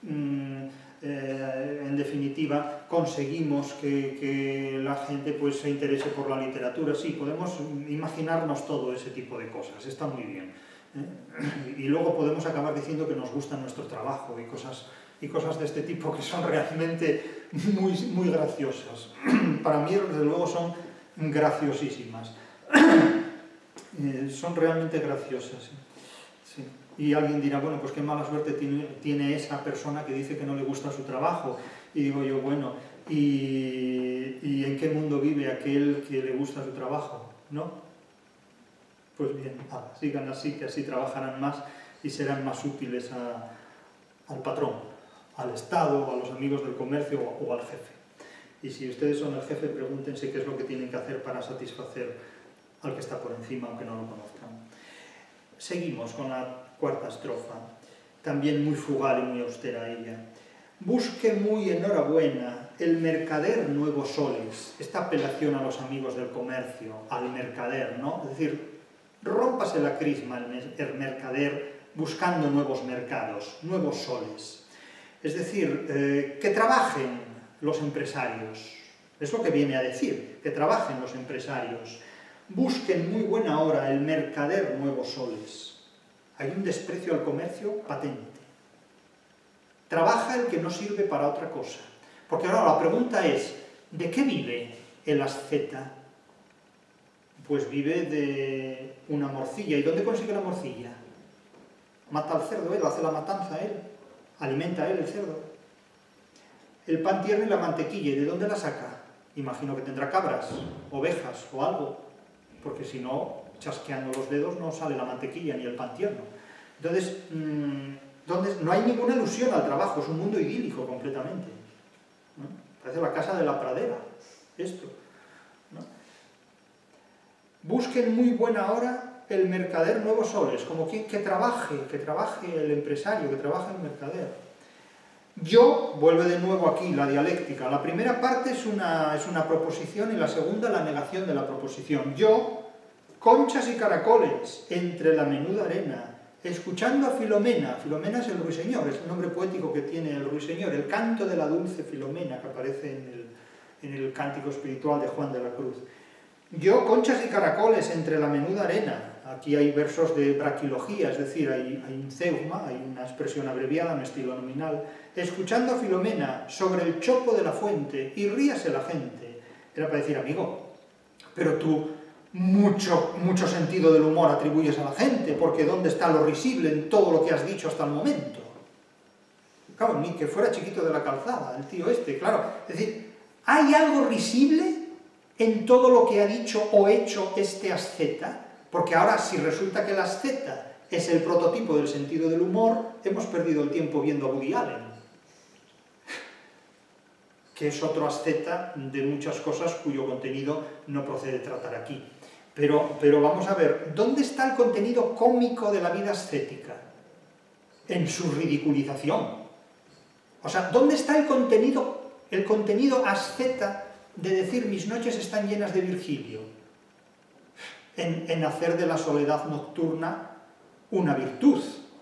en definitiva, conseguimos que la gente pues, se interese por la literatura. Sí, podemos imaginarnos todo ese tipo de cosas, está muy bien. Y luego podemos acabar diciendo que nos gusta nuestro trabajo y cosas de este tipo que son realmente muy graciosas. Para mí, desde luego, son graciosísimas. Son realmente graciosas. Sí. Y alguien dirá, bueno, pues qué mala suerte tiene esa persona que dice que no le gusta su trabajo. Y digo yo, bueno, ¿y en qué mundo vive aquel que le gusta su trabajo? ¿No? Pues bien, sigan así, que así trabajarán más y serán más útiles al patrón, al Estado, a los amigos del comercio o al jefe. Y si ustedes son el jefe, pregúntense qué es lo que tienen que hacer para satisfacer al que está por encima, aunque no lo conozcan. Seguimos con la cuarta estrofa, también muy frugal y muy austera ella. Busque muy enhorabuena el mercader nuevos soles. Esta apelación a los amigos del comercio, al mercader, ¿no? Es decir, rómpase la crisma el mercader buscando nuevos mercados, nuevos soles. Es decir, que trabajen los empresarios. Es lo que viene a decir, que trabajen los empresarios. Busquen muy buena hora el mercader nuevos soles. Hay un desprecio al comercio patente. Trabaja el que no sirve para otra cosa. Porque ahora la pregunta es, ¿de qué vive el asceta? Pues vive de una morcilla. ¿Y dónde consigue la morcilla? Mata al cerdo él, hace la matanza él, alimenta él el cerdo. El pan tierno y la mantequilla, ¿y de dónde la saca? Imagino que tendrá cabras, ovejas o algo, porque si no, chasqueando los dedos no sale la mantequilla ni el pan tierno. Entonces, no hay ninguna alusión al trabajo, es un mundo idílico completamente, ¿no? Parece la casa de la pradera, esto, ¿no? Busquen muy buena hora el mercader nuevos soles, como que trabaje el empresario, que trabaje el mercader. Yo, vuelve de nuevo aquí la dialéctica, la primera parte es una proposición y la segunda la negación de la proposición. Yo, conchas y caracoles entre la menuda arena, escuchando a Filomena. Filomena es el ruiseñor, es el nombre poético que tiene el ruiseñor, el canto de la dulce Filomena que aparece en el cántico espiritual de Juan de la Cruz. Yo, conchas y caracoles entre la menuda arena. Aquí hay versos de braquilogía, es decir, hay un ceugma, hay una expresión abreviada en estilo nominal. Escuchando a Filomena sobre el chopo de la fuente, y ríase la gente. Era para decir, amigo, pero tú mucho sentido del humor atribuyes a la gente, porque ¿dónde está lo risible en todo lo que has dicho hasta el momento? Claro, ni que fuera Chiquito de la Calzada, el tío este, claro. Es decir, ¿hay algo risible en todo lo que ha dicho o hecho este asceta? Porque ahora, si resulta que el asceta es el prototipo del sentido del humor, hemos perdido el tiempo viendo a Woody Allen, que es otro asceta de muchas cosas cuyo contenido no procede tratar aquí. Pero vamos a ver, ¿dónde está el contenido cómico de la vida ascética? En su ridiculización. O sea, ¿dónde está el contenido asceta de decir mis noches están llenas de Virgilio? En hacer de la soledad nocturna una virtud.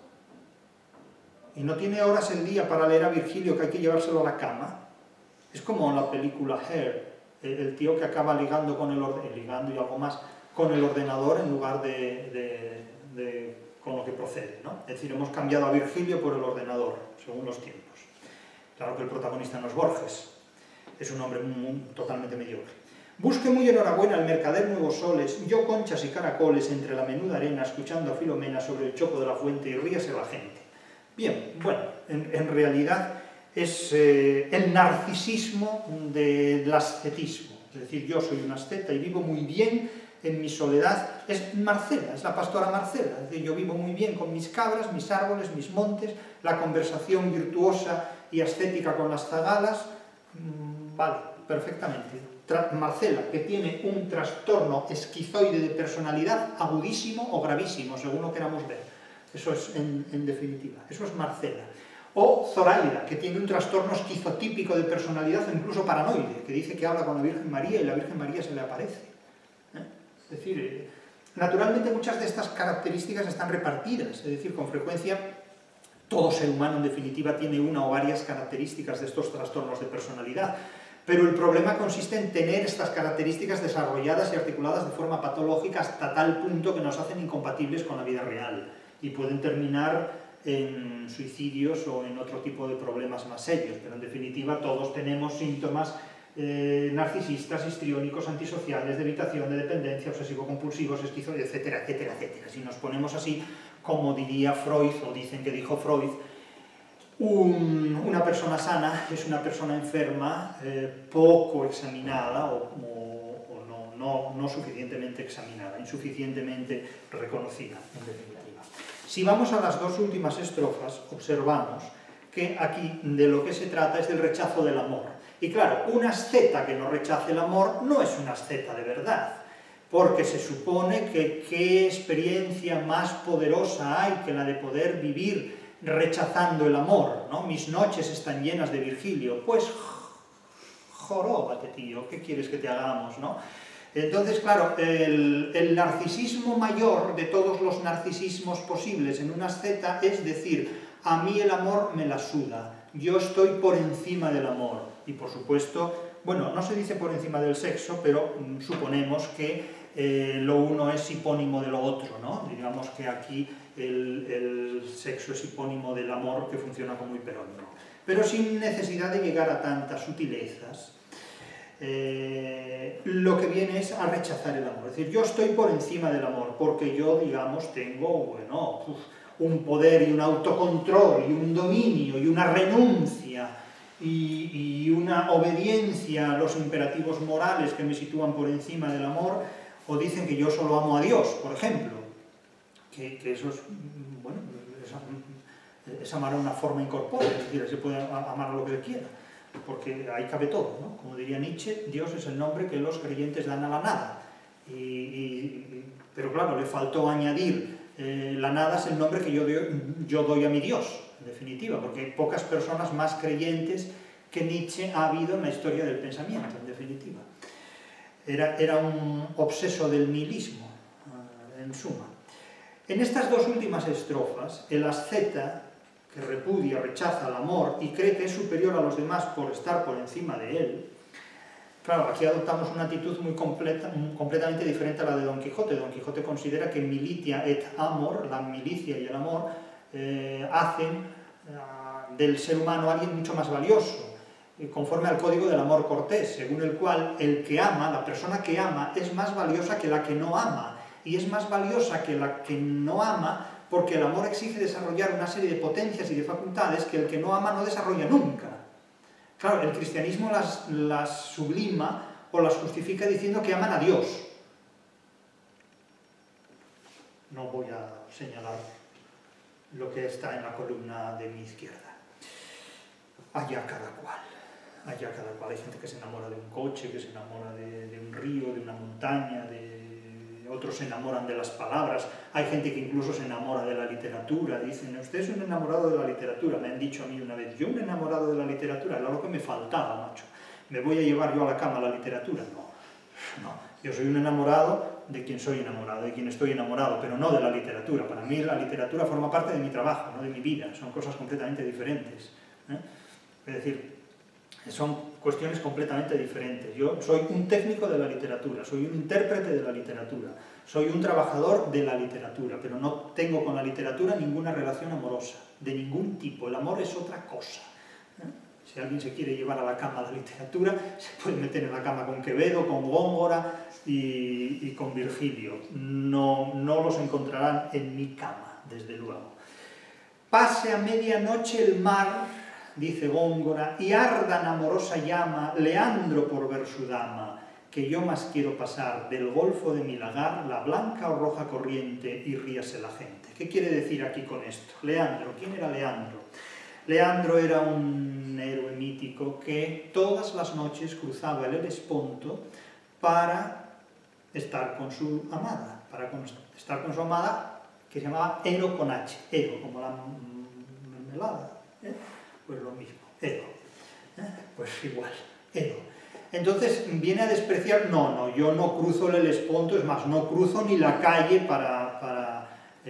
Y no tiene horas el día para leer a Virgilio, que hay que llevárselo a la cama. Es como en la película Hair, el tío que acaba ligando con ligando y algo más, con el ordenador en lugar con lo que procede, ¿no? Es decir, hemos cambiado a Virgilio por el ordenador, según los tiempos. Claro que el protagonista no es Borges, es un hombre totalmente mediocre. Busque muy enhorabuena el mercader nuevos soles, yo conchas y caracoles entre la menuda arena, escuchando a Filomena sobre el chopo de la fuente, y ríase la gente. Bien, bueno, en realidad es el narcisismo del ascetismo. Es decir, yo soy un asceta y vivo muy bien en mi soledad. Es Marcela, es la pastora Marcela. Es decir, yo vivo muy bien con mis cabras, mis árboles, mis montes, la conversación virtuosa y ascética con las zagalas. Vale, perfectamente. Marcela, que tiene un trastorno esquizoide de personalidad agudísimo o gravísimo, según lo queramos ver. Eso es, en definitiva, eso es Marcela. O Zoraida, que tiene un trastorno esquizotípico de personalidad, incluso paranoide, que dice que habla con la Virgen María y la Virgen María se le aparece. Es decir, naturalmente muchas de estas características están repartidas, es decir, con frecuencia todo ser humano en definitiva tiene una o varias características de estos trastornos de personalidad. Pero el problema consiste en tener estas características desarrolladas y articuladas de forma patológica hasta tal punto que nos hacen incompatibles con la vida real y pueden terminar en suicidios o en otro tipo de problemas más serios. Pero en definitiva todos tenemos síntomas narcisistas, histriónicos, antisociales, de evitación, de dependencia, obsesivo-compulsivos, esquizoides, etcétera, etcétera, etcétera. Si nos ponemos así, como diría Freud, o dicen que dijo Freud, una persona sana es una persona enferma poco examinada o no suficientemente examinada, insuficientemente reconocida, en definitiva. Si vamos a las dos últimas estrofas, observamos que aquí de lo que se trata es del rechazo del amor. Y claro, una asceta que no rechace el amor no es una asceta de verdad, porque se supone que qué experiencia más poderosa hay que la de poder vivir rechazando el amor, ¿no? Mis noches están llenas de Virgilio, pues joróbate, tío, ¿qué quieres que te hagamos, no? Entonces, claro, el narcisismo mayor de todos los narcisismos posibles en una asceta es decir, a mí el amor me la suda, yo estoy por encima del amor. Y por supuesto, bueno, no se dice por encima del sexo, pero suponemos que lo uno es hipónimo de lo otro, ¿no? Digamos que aquí el sexo es hipónimo del amor, que funciona como hiperónimo. Pero sin necesidad de llegar a tantas sutilezas, lo que viene es a rechazar el amor. Es decir, yo estoy por encima del amor, porque yo, digamos, tengo, bueno, un poder y un autocontrol, y un dominio, y una renuncia, y una obediencia a los imperativos morales que me sitúan por encima del amor, o dicen que yo solo amo a Dios, por ejemplo, que eso es, bueno, es amar a una forma incorpórea, es decir, se puede amar a lo que se quiera, porque ahí cabe todo, ¿no? Como diría Nietzsche, Dios es el nombre que los creyentes dan a la nada, pero claro, le faltó añadir, la nada es el nombre que yo doy a mi Dios, en definitiva, porque hay pocas personas más creyentes que Nietzsche ha habido en la historia del pensamiento, en definitiva. Era un obseso del nihilismo, en suma. En estas dos últimas estrofas, el asceta, que repudia, rechaza el amor y cree que es superior a los demás por estar por encima de él, claro, aquí adoptamos una actitud completamente diferente a la de Don Quijote. Don Quijote considera que militia et amor, la milicia y el amor, hacen del ser humano alguien mucho más valioso, conforme al código del amor cortés, según el cual el que ama, la persona que ama, es más valiosa que la que no ama, y es más valiosa que la que no ama porque el amor exige desarrollar una serie de potencias y de facultades que el que no ama no desarrolla nunca. Claro, el cristianismo las sublima o las justifica diciendo que aman a Dios. No voy a señalar lo que está en la columna de mi izquierda. Allá cada cual. Allá cada cual. Hay gente que se enamora de un coche, que se enamora de un río, de una montaña, otros se enamoran de las palabras. Hay gente que incluso se enamora de la literatura. Dicen, usted es un enamorado de la literatura. Me han dicho a mí una vez, yo un enamorado de la literatura, era lo que me faltaba, macho. ¿Me voy a llevar yo a la cama la literatura? No. Yo soy un enamorado de quien soy enamorado, de quien estoy enamorado, pero no de la literatura. Para mí la literatura forma parte de mi trabajo, no de mi vida. Son cosas completamente diferentes. Es decir, son cuestiones completamente diferentes. Yo soy un técnico de la literatura, soy un intérprete de la literatura, soy un trabajador de la literatura, pero no tengo con la literatura ninguna relación amorosa, de ningún tipo. El amor es otra cosa. Si alguien se quiere llevar a la cama la literatura, se puede meter en la cama con Quevedo, con Góngora y con Virgilio. No los encontrarán en mi cama, desde luego. Pase a medianoche el mar, dice Góngora, y arda en amorosa llama, Leandro por ver su dama, que yo más quiero pasar del golfo de mi lagar, la blanca o roja corriente, y ríase la gente. ¿Qué quiere decir aquí con esto? Leandro, ¿quién era Leandro? Leandro era un héroe mítico que todas las noches cruzaba el Helesponto para estar con su amada, que se llamaba Ero con H, Ero, como la mermelada, pues lo mismo, Ero, pues igual, Ero. Entonces viene a despreciar, no, yo no cruzo el Helesponto, es más, no cruzo ni la calle para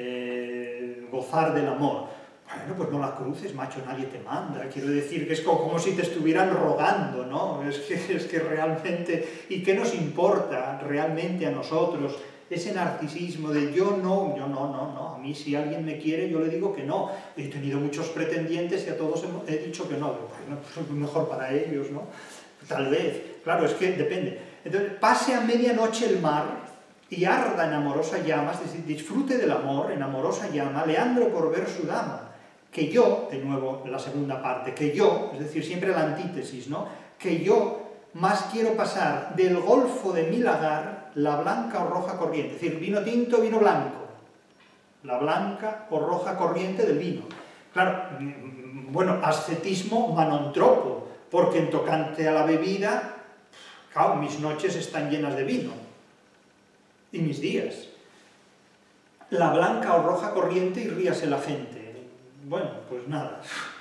gozar del amor. Bueno, pues no la cruces, macho, nadie te manda. Quiero decir que es como si te estuvieran rogando, ¿no? Es que realmente... ¿Y qué nos importa realmente a nosotros ese narcisismo de yo no, a mí si alguien me quiere yo le digo que no? He tenido muchos pretendientes y a todos he dicho que no. Bueno, pues mejor para ellos, ¿no? Tal vez. Claro, es que depende. Entonces, pase a medianoche el mar y arda en amorosa llama, es decir, disfrute del amor en amorosa llama, Leandro por ver su dama. Que yo, de nuevo la segunda parte, que yo, es decir, siempre la antítesis, ¿no? Que yo más quiero pasar del golfo de mi lagar la blanca o roja corriente, es decir, vino tinto, vino blanco, la blanca o roja corriente del vino. Claro, bueno, ascetismo manontropo, porque en tocante a la bebida, claro, mis noches están llenas de vino, y mis días. La blanca o roja corriente y ríase la gente. Bueno, pues nada.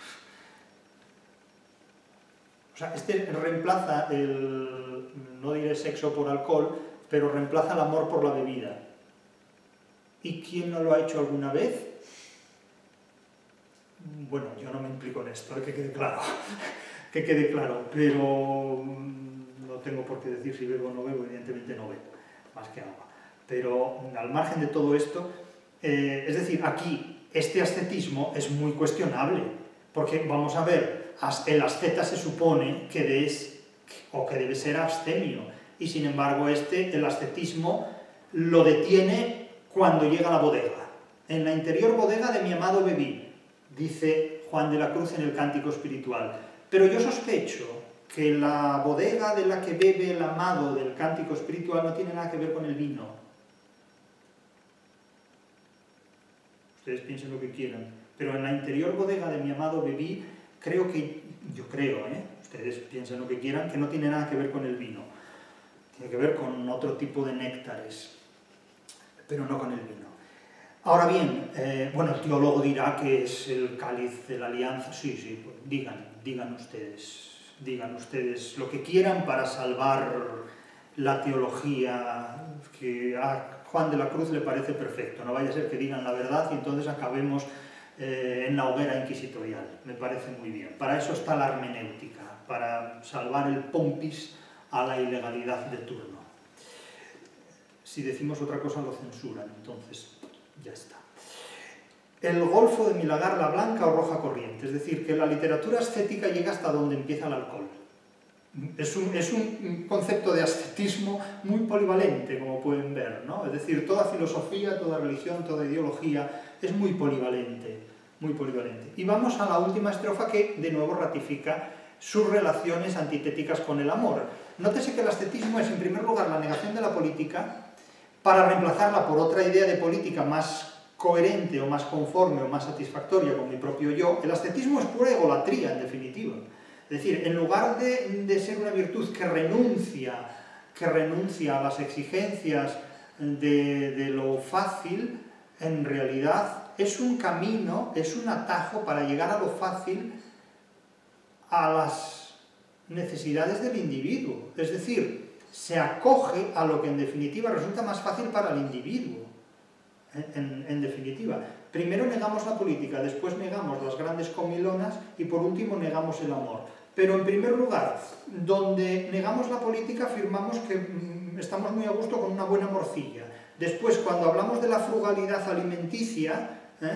O sea, este reemplaza el, no diré sexo por alcohol, pero reemplaza el amor por la bebida. ¿Y quién no lo ha hecho alguna vez? Bueno, yo no me implico en esto, que quede claro, que quede claro, pero no tengo por qué decir si bebo o no bebo, evidentemente no bebo, más que agua. Pero al margen de todo esto, es decir, aquí este ascetismo es muy cuestionable, porque vamos a ver, el asceta se supone que es, o que debe ser abstemio, y sin embargo el ascetismo lo detiene cuando llega a la bodega. En la interior bodega de mi amado bebí, dice Juan de la Cruz en el Cántico Espiritual. Pero yo sospecho que la bodega de la que bebe el amado del Cántico Espiritual no tiene nada que ver con el vino. Ustedes piensen lo que quieran. Pero en la interior bodega de mi amado bebí, yo creo, ustedes piensen lo que quieran, que no tiene nada que ver con el vino. Tiene que ver con otro tipo de néctares, pero no con el vino. Ahora bien, bueno, el teólogo dirá que es el cáliz de la alianza. Sí, pues digan ustedes lo que quieran para salvar la teología que a Juan de la Cruz le parece perfecto. No vaya a ser que digan la verdad y entonces acabemos en la hoguera inquisitorial. Me parece muy bien. Para eso está la hermenéutica, para salvar el pompis a la ilegalidad de turno. Si decimos otra cosa lo censuran, entonces ya está. El golfo de Milagar, la blanca o roja corriente, es decir, que la literatura ascética llega hasta donde empieza el alcohol. Es un concepto de ascetismo muy polivalente, como pueden ver, ¿no? Es decir, toda filosofía, toda religión, toda ideología es muy polivalente, muy polivalente. Y vamos a la última estrofa que de nuevo ratifica sus relaciones antitéticas con el amor. Nótese que el ascetismo es, en primer lugar, la negación de la política para reemplazarla por otra idea de política más coherente o más conforme o más satisfactoria con mi propio yo. El ascetismo es pura egolatría, en definitiva. Es decir, en lugar de ser una virtud que renuncia a las exigencias de lo fácil, en realidad es un camino, es un atajo para llegar a lo fácil, a las necesidades del individuo. Es decir, se acoge a lo que en definitiva resulta más fácil para el individuo. En definitiva, primero negamos la política, después negamos las grandes comilonas y por último negamos el amor. Pero en primer lugar, donde negamos la política afirmamos que estamos muy a gusto con una buena morcilla. Después, cuando hablamos de la frugalidad alimenticia,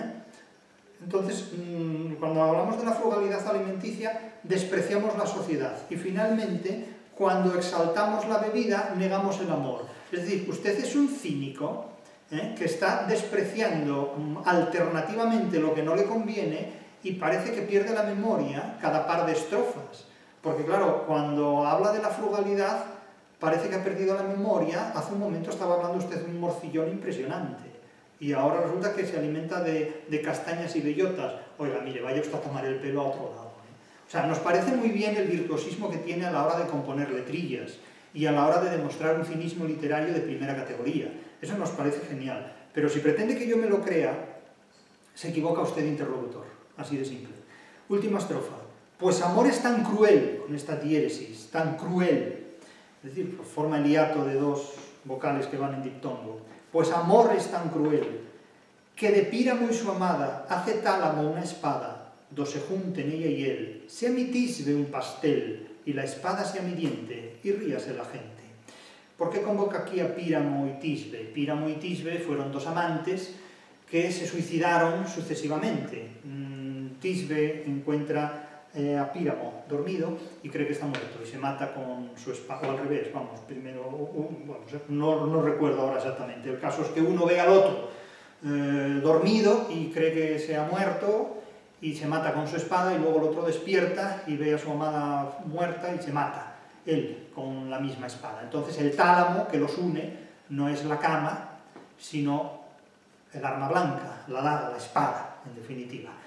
entonces, cuando hablamos de la frugalidad alimenticia, despreciamos la sociedad. Y finalmente, cuando exaltamos la bebida, negamos el amor. Es decir, usted es un cínico que está despreciando alternativamente lo que no le conviene y parece que pierde la memoria cada par de estrofas. Porque claro, cuando habla de la frugalidad, parece que ha perdido la memoria. Hace un momento estaba hablando usted de un morcillón impresionante. Y ahora resulta que se alimenta de castañas y bellotas. Oiga, mire, vaya usted a tomar el pelo a otro lado. O sea, nos parece muy bien el virtuosismo que tiene a la hora de componer letrillas y a la hora de demostrar un cinismo literario de primera categoría. Eso nos parece genial. Pero si pretende que yo me lo crea, se equivoca usted de interlocutor. Así de simple. Última estrofa. Pues amor es tan cruel, con esta diéresis, tan cruel. Es decir, forma el hiato de dos vocales que van en diptongo. Pues amor es tan cruel, que de Píramo y su amada hace tálamo una espada, do se junten ella y él, sea mi tisbe un pastel, y la espada sea mi diente, y ríase la gente. ¿Por qué convoca aquí a Píramo y Tisbe? Píramo y Tisbe fueron dos amantes que se suicidaron sucesivamente. Tisbe encuentra a Píramo dormido y cree que está muerto y se mata con su espada, o al revés, vamos, primero, no recuerdo ahora exactamente. El caso es que uno ve al otro dormido y cree que se ha muerto y se mata con su espada, y luego el otro despierta y ve a su amada muerta y se mata, él, con la misma espada. Entonces el tálamo que los une no es la cama, sino el arma blanca, la daga, la espada, en definitiva.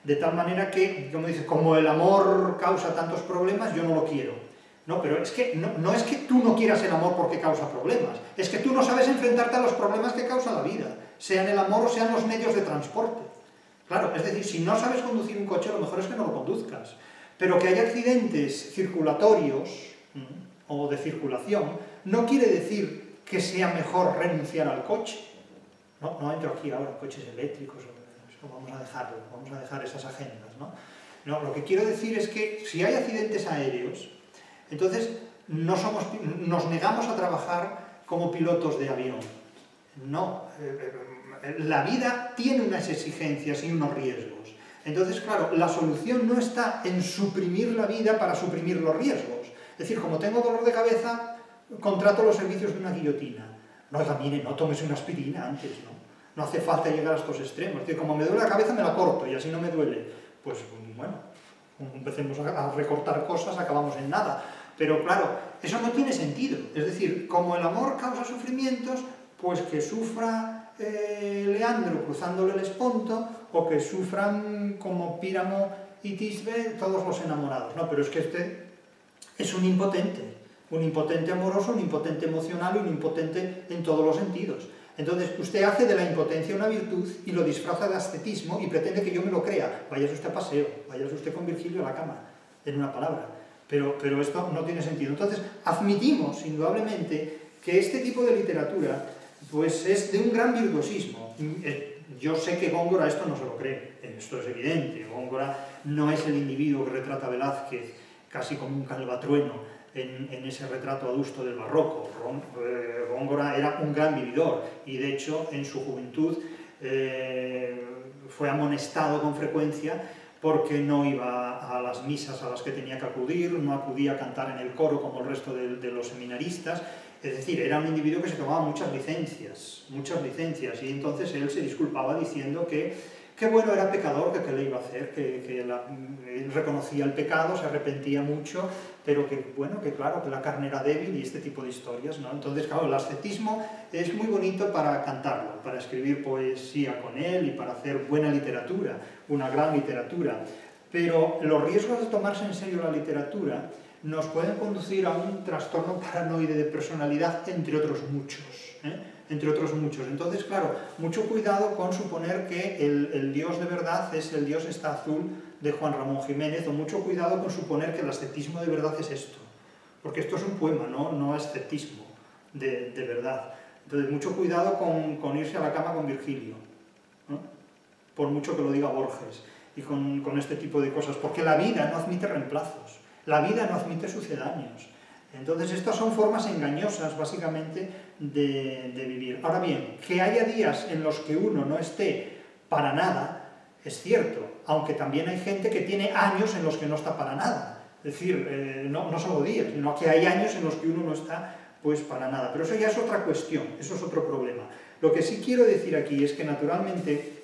De tal manera que, como dice, como el amor causa tantos problemas, yo no lo quiero. No, pero es que no es que tú no quieras el amor porque causa problemas, es que tú no sabes enfrentarte a los problemas que causa la vida, sean el amor o sean los medios de transporte. Claro, es decir, si no sabes conducir un coche, lo mejor es que no lo conduzcas. Pero que haya accidentes circulatorios o de circulación no quiere decir que sea mejor renunciar al coche. No entro aquí ahora, coches eléctricos, eso vamos a dejar esas agendas, ¿no? No, lo que quiero decir es que si hay accidentes aéreos, entonces nos negamos a trabajar como pilotos de avión. No, la vida tiene unas exigencias y unos riesgos. Entonces, claro, la solución no está en suprimir la vida para suprimir los riesgos. Es decir, como tengo dolor de cabeza, contrato los servicios de una guillotina. No, oiga, mire, no tomes una aspirina antes, ¿no? No hace falta llegar a estos extremos. Es decir, como me duele la cabeza, me la corto y así no me duele. Pues, bueno, empecemos a recortar cosas, acabamos en nada. Pero, claro, eso no tiene sentido. Es decir, como el amor causa sufrimientos, pues que sufra Leandro cruzándole el Esponto, o que sufran como Píramo y Tisbe todos los enamorados. No, pero es que este es un impotente amoroso, un impotente emocional y un impotente en todos los sentidos. Entonces, usted hace de la impotencia una virtud y lo disfraza de ascetismo y pretende que yo me lo crea. Váyase usted a paseo, váyase usted con Virgilio a la cama, en una palabra. Pero esto no tiene sentido. Entonces, admitimos, indudablemente, que este tipo de literatura pues es de un gran virtuosismo. Yo sé que Góngora esto no se lo cree, esto es evidente. Góngora no es el individuo que retrata Velázquez casi como un calvatrueno en ese retrato adusto del barroco. Góngora era un gran vividor y de hecho en su juventud fue amonestado con frecuencia porque no iba a las misas a las que tenía que acudir, no acudía a cantar en el coro como el resto de los seminaristas. Es decir, era un individuo que se tomaba muchas licencias, y entonces él se disculpaba diciendo que bueno, era pecador, que qué le iba a hacer, él reconocía el pecado, se arrepentía mucho, pero que, bueno, que claro, que la carne era débil y este tipo de historias, ¿no? Entonces, claro, el ascetismo es muy bonito para cantarlo, para escribir poesía con él y para hacer buena literatura, una gran literatura, pero los riesgos de tomarse en serio la literatura nos pueden conducir a un trastorno paranoide de personalidad, entre otros muchos, entre otros muchos. Entonces, claro, mucho cuidado con suponer que el Dios de verdad es el Dios está azul de Juan Ramón Jiménez, o mucho cuidado con suponer que el ascetismo de verdad es esto, porque esto es un poema, no ascetismo de verdad. Entonces, mucho cuidado con irse a la cama con Virgilio, ¿no? Por mucho que lo diga Borges, y con este tipo de cosas, porque la vida no admite reemplazos. La vida no admite sucedáneos. Entonces, estas son formas engañosas, básicamente, de vivir. Ahora bien, que haya días en los que uno no esté para nada, es cierto, aunque también hay gente que tiene años en los que no está para nada. Es decir, no solo días, sino que hay años en los que uno no está, pues, para nada. Pero eso ya es otra cuestión, eso es otro problema. Lo que sí quiero decir aquí es que, naturalmente,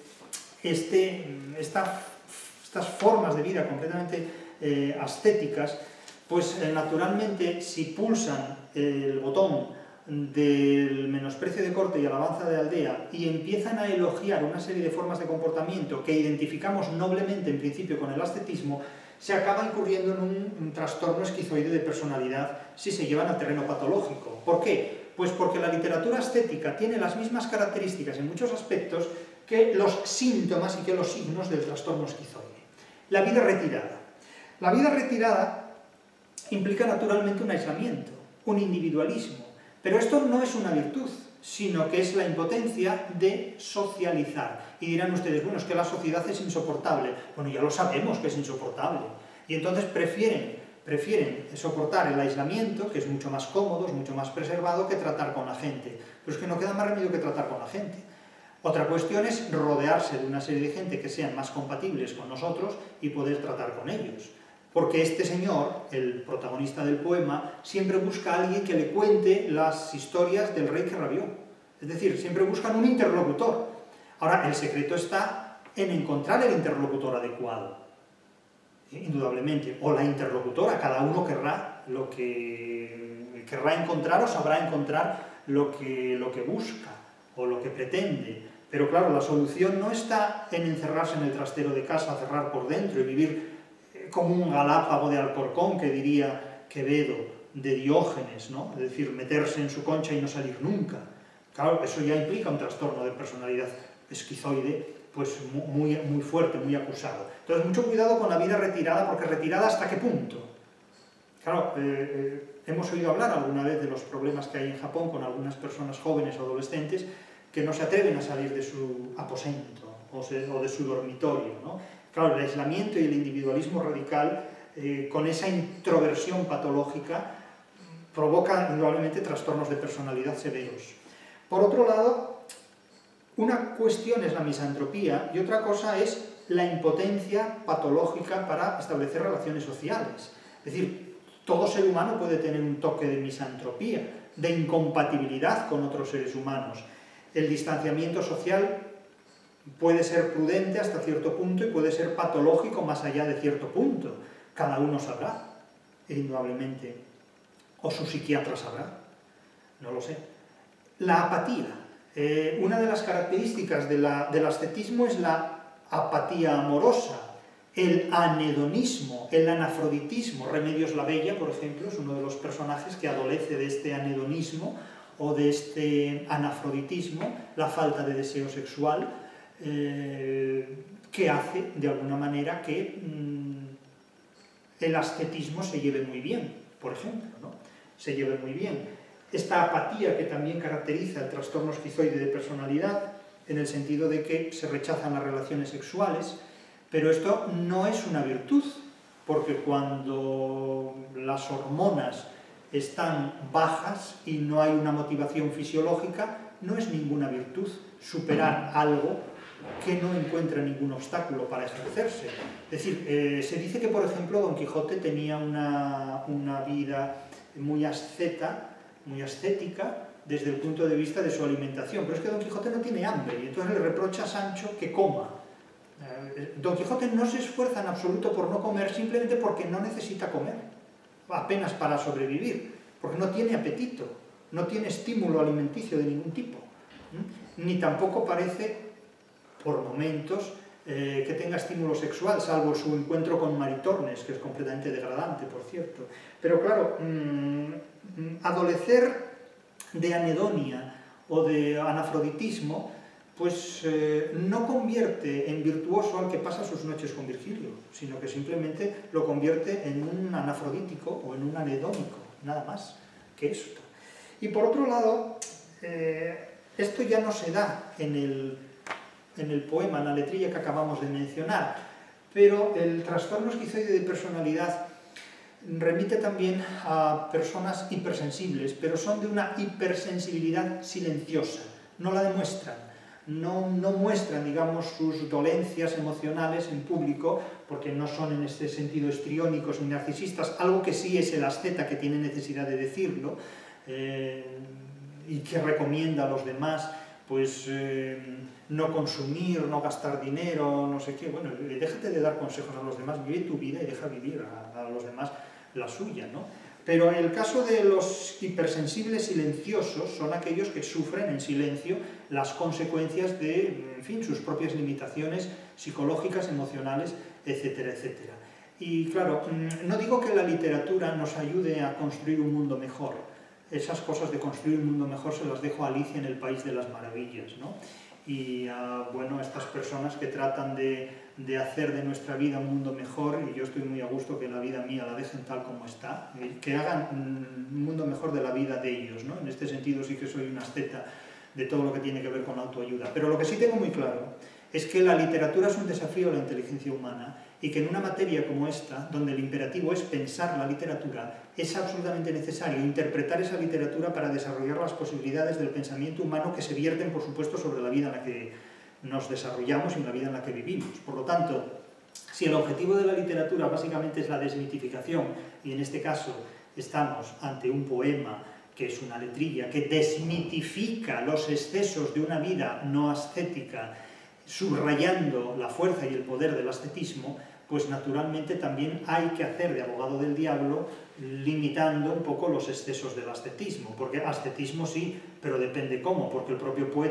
estas formas de vida completamente ascéticas, pues naturalmente si pulsan el botón del menosprecio de corte y alabanza de aldea y empiezan a elogiar una serie de formas de comportamiento que identificamos noblemente en principio con el ascetismo, se acaba incurriendo en un trastorno esquizoide de personalidad si se llevan al terreno patológico. ¿Por qué? Pues porque la literatura ascética tiene las mismas características en muchos aspectos que los síntomas y que los signos del trastorno esquizoide. La vida retirada. La vida retirada implica naturalmente un aislamiento, un individualismo, pero esto no es una virtud, sino que es la impotencia de socializar. Y dirán ustedes, bueno, es que la sociedad es insoportable. Bueno, ya lo sabemos que es insoportable. Y entonces prefieren soportar el aislamiento, que es mucho más cómodo, es mucho más preservado, que tratar con la gente. Pero es que no queda más remedio que tratar con la gente. Otra cuestión es rodearse de una serie de gente que sean más compatibles con nosotros y poder tratar con ellos. Porque este señor, el protagonista del poema, siempre busca a alguien que le cuente las historias del rey que rabió. Es decir, siempre buscan un interlocutor. Ahora, el secreto está en encontrar el interlocutor adecuado, indudablemente. O la interlocutora, cada uno querrá encontrar o sabrá encontrar lo que busca o lo que pretende. Pero claro, la solución no está en encerrarse en el trastero de casa, cerrar por dentro y vivir como un galápago de Alcorcón, que diría Quevedo, de Diógenes, ¿no? Es decir, meterse en su concha y no salir nunca. Claro, eso ya implica un trastorno de personalidad esquizoide, pues muy fuerte, muy acusado. Entonces, mucho cuidado con la vida retirada, porque retirada ¿hasta qué punto? Claro, hemos oído hablar alguna vez de los problemas que hay en Japón con algunas personas jóvenes o adolescentes que no se atreven a salir de su aposento o de su dormitorio, ¿no? Claro, el aislamiento y el individualismo radical, con esa introversión patológica, provoca indudablemente trastornos de personalidad severos. Por otro lado, una cuestión es la misantropía y otra cosa es la impotencia patológica para establecer relaciones sociales. Es decir, todo ser humano puede tener un toque de misantropía, de incompatibilidad con otros seres humanos. El distanciamiento social puede ser prudente hasta cierto punto y puede ser patológico más allá de cierto punto. Cada uno sabrá, indudablemente. O su psiquiatra sabrá, no lo sé. La apatía. Una de las características del ascetismo es la apatía amorosa, el anedonismo, el anafroditismo. Remedios la Bella, por ejemplo, es uno de los personajes que adolece de este anedonismo o de este anafroditismo, la falta de deseo sexual, que hace, de alguna manera, que el ascetismo se lleve muy bien, por ejemplo, ¿no? Se lleve muy bien. Esta apatía que también caracteriza el trastorno esquizoide de personalidad, en el sentido de que se rechazan las relaciones sexuales, pero esto no es una virtud, porque cuando las hormonas están bajas y no hay una motivación fisiológica, no es ninguna virtud superar algo que no encuentra ningún obstáculo para ejercerse. Es decir, se dice que, por ejemplo, Don Quijote tenía una vida muy ascética desde el punto de vista de su alimentación, pero es que Don Quijote no tiene hambre y entonces le reprocha a Sancho que coma. Don Quijote no se esfuerza en absoluto por no comer, simplemente porque no necesita comer, apenas para sobrevivir, porque no tiene apetito, no tiene estímulo alimenticio de ningún tipo, ni tampoco parece, por momentos, que tenga estímulo sexual, salvo su encuentro con Maritornes, que es completamente degradante, por cierto. Pero claro, adolecer de anedonia o de anafroditismo, pues no convierte en virtuoso al que pasa sus noches con Virgilio, sino que simplemente lo convierte en un anafrodítico o en un anedónico, nada más que esto. Y por otro lado, esto ya no se da en el poema, en la letrilla que acabamos de mencionar, pero el trastorno esquizoide de personalidad remite también a personas hipersensibles, pero son de una hipersensibilidad silenciosa, no la demuestran, no muestran, digamos, sus dolencias emocionales en público, porque no son en este sentido histriónicos ni narcisistas, algo que sí es el asceta, que tiene necesidad de decirlo, y que recomienda a los demás, pues no consumir, no gastar dinero, no sé qué. Bueno, déjate de dar consejos a los demás, vive tu vida y deja vivir a los demás la suya, ¿no? Pero en el caso de los hipersensibles silenciosos son aquellos que sufren en silencio las consecuencias de, en fin, sus propias limitaciones psicológicas, emocionales, etcétera, etcétera. Y claro, no digo que la literatura nos ayude a construir un mundo mejor. Esas cosas de construir un mundo mejor se las dejo a Alicia en el País de las Maravillas, ¿no? Y bueno, a estas personas que tratan de hacer de nuestra vida un mundo mejor, y yo estoy muy a gusto que la vida mía la dejen tal como está, que hagan un mundo mejor de la vida de ellos, ¿no? En este sentido sí que soy un asceta de todo lo que tiene que ver con la autoayuda. Pero lo que sí tengo muy claro es que la literatura es un desafío a la inteligencia humana y que en una materia como esta, donde el imperativo es pensar la literatura, es absolutamente necesario interpretar esa literatura para desarrollar las posibilidades del pensamiento humano que se vierten, por supuesto, sobre la vida en la que nos desarrollamos y en la vida en la que vivimos. Por lo tanto, si el objetivo de la literatura básicamente es la desmitificación, y en este caso estamos ante un poema que es una letrilla, que desmitifica los excesos de una vida no ascética, subrayando la fuerza y el poder del ascetismo, pues naturalmente también hay que hacer de abogado del diablo, limitando un poco los excesos del ascetismo, porque ascetismo sí, pero depende cómo, porque el propio poeta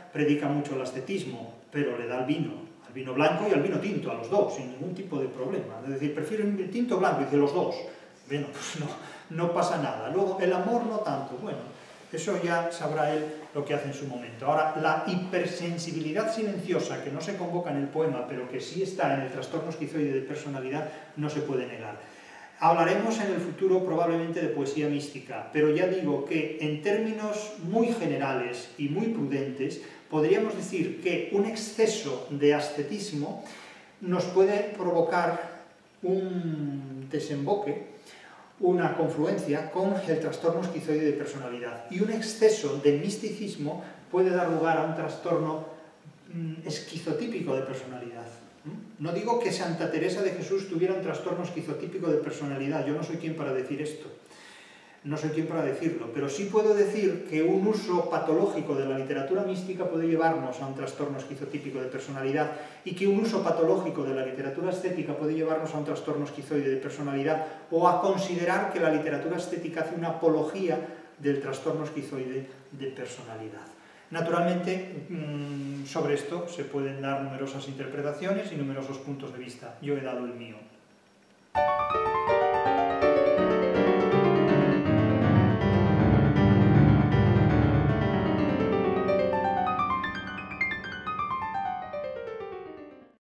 predica mucho el ascetismo, pero le da al vino blanco y al vino tinto, a los dos, sin ningún tipo de problema. Es decir, prefiero el tinto blanco, y dice los dos. Bueno, pues no pasa nada. Luego, el amor no tanto. Bueno, eso ya sabrá él lo que hace en su momento. Ahora, la hipersensibilidad silenciosa, que no se convoca en el poema, pero que sí está en el trastorno esquizoide de personalidad, no se puede negar. Hablaremos en el futuro probablemente de poesía mística, pero ya digo que en términos muy generales y muy prudentes, podríamos decir que un exceso de ascetismo nos puede provocar un desemboque, una confluencia con el trastorno esquizoide de personalidad. Y un exceso de misticismo puede dar lugar a un trastorno esquizotípico de personalidad. No digo que Santa Teresa de Jesús tuviera un trastorno esquizotípico de personalidad, yo no soy quien para decir esto, no soy quien para decirlo, pero sí puedo decir que un uso patológico de la literatura mística puede llevarnos a un trastorno esquizotípico de personalidad y que un uso patológico de la literatura estética puede llevarnos a un trastorno esquizoide de personalidad o a considerar que la literatura estética hace una apología del trastorno esquizoide de personalidad. Naturalmente, sobre esto se pueden dar numerosas interpretaciones y numerosos puntos de vista. Yo he dado el mío.